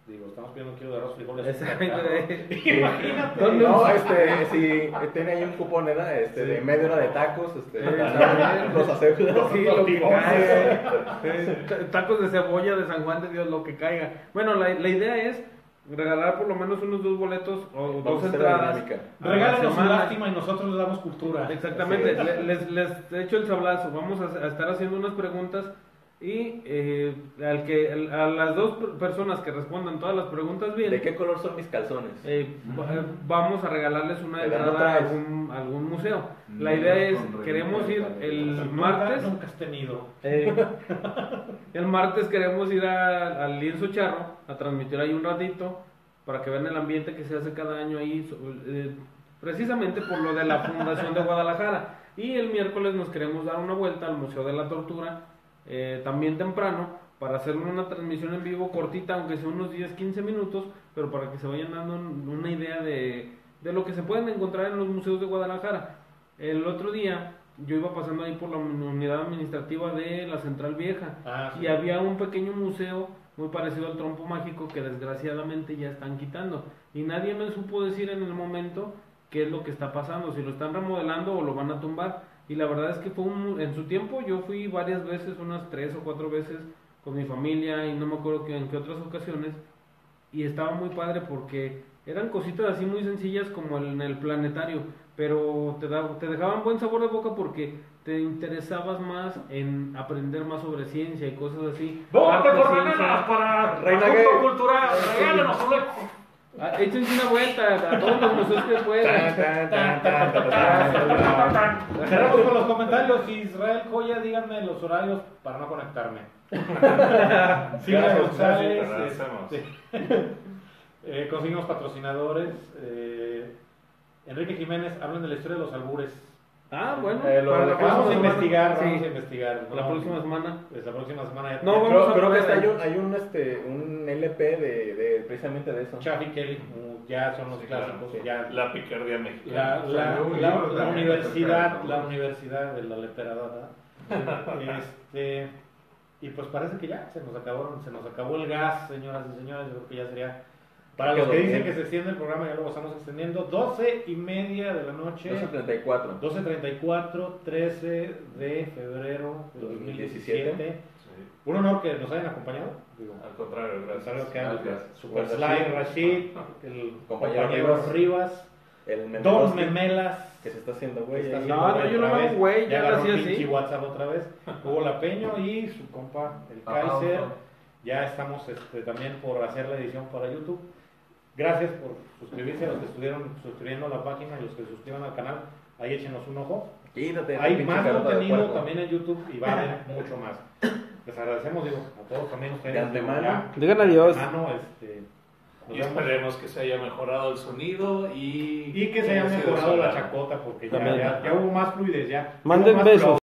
Digo, estamos pidiendo un kilo de arroz, frijoles. Exactamente. Imagínate. ¿Dónde? No, si tiene ahí un cupón, ¿verdad? De media hora de tacos, también. los acepto. Sí, lo que caiga. Tacos de cebolla de San Juan de Dios, lo que caiga. Bueno, la idea es regalar por lo menos unos 2 boletos o Vamos 2 a hacer la entradas. dinámica. Regálanos su semana. lástima y nosotros les damos cultura. Exactamente, les echo el sablazo. Vamos a estar haciendo unas preguntas y a las 2 personas que respondan todas las preguntas bien, ¿De qué color son mis calzones? vamos a regalarles una Te dan entrada a otra vez. algún museo. La idea es, queremos ir el martes. Nunca has tenido. El martes queremos ir al Lienzo Charro a transmitir ahí un ratito para que vean el ambiente que se hace cada año ahí, precisamente por lo de la Fundación de Guadalajara. Y el miércoles nos queremos dar una vuelta al Museo de la Tortura, también temprano, para hacer una transmisión en vivo cortita, aunque sea unos 10-15 minutos, pero para que se vayan dando una idea de lo que se pueden encontrar en los museos de Guadalajara. El otro día yo iba pasando ahí por la unidad administrativa de la Central Vieja y había un pequeño museo muy parecido al Trompo Mágico que desgraciadamente ya están quitando y nadie me supo decir en el momento qué es lo que está pasando, si lo están remodelando o lo van a tumbar. Y la verdad es que en su tiempo yo fui varias veces, unas 3 o 4 veces con mi familia y no me acuerdo en qué otras ocasiones, y estaba muy padre porque eran cositas así muy sencillas como en el planetario, pero te dejaban buen sabor de boca porque te interesabas más en aprender más sobre ciencia y cosas así. ¡Vote Arte, por ciencia. Renelas para Reina Asunto Gay! Cultural! ¡Regálanos un Échense una vuelta a todos los museos que puedan. Cerramos con los comentarios. Israel Joya, díganme los horarios para no conectarme. Silvia González. Conseguimos patrocinadores. Enrique Jiménez, hablen de la historia de los albures. Ah, bueno, Para la Vamos a próxima investigar, semana. vamos Sí, a investigar. la próxima semana. Pues la próxima semana ya No, vamos a Creo que poner hasta ahí. hay un LP de precisamente de eso. Chaffy Kelly, ya son los clásicos. Ya La picardía mexicana. la universidad de la leperadora. Y pues parece que ya se nos acabó el gas, señoras y señores. Yo creo que ya sería. Para los que dicen que se extiende el programa, ya lo estamos extendiendo. 12:30 de la noche. 12:34. 12:34, 13 de febrero de 2017. Sí. Un honor que nos hayan acompañado. Digo, Al contrario, Rosario gracias. que Super Sly Rashid, el Compañero compañero Rivas, El Don Memeloski, Memelas. que se está haciendo güey. Está ahí. haciendo No, yo no otra me hago vez. güey, ya lo agarró hacía un así. pinche WhatsApp otra vez. Hugo Lapeño y su compa, el Kaiser. Ya estamos también por hacer la edición para YouTube. Gracias por suscribirse a los que estuvieron suscribiendo a la página y los que se suscriban al canal. Ahí échenos un ojo. Quítate, Hay pinche más carota de contenido puerco. también en YouTube y va a haber mucho más. Les agradecemos, digo, a todos también ustedes. De antemano. Digan adiós. Nos Y vemos. esperemos que se haya mejorado el sonido y Y que se haya sido mejorado la sonado. chacota porque También. ya hubo más fluidez. Ya Manden hubo más besos. flow.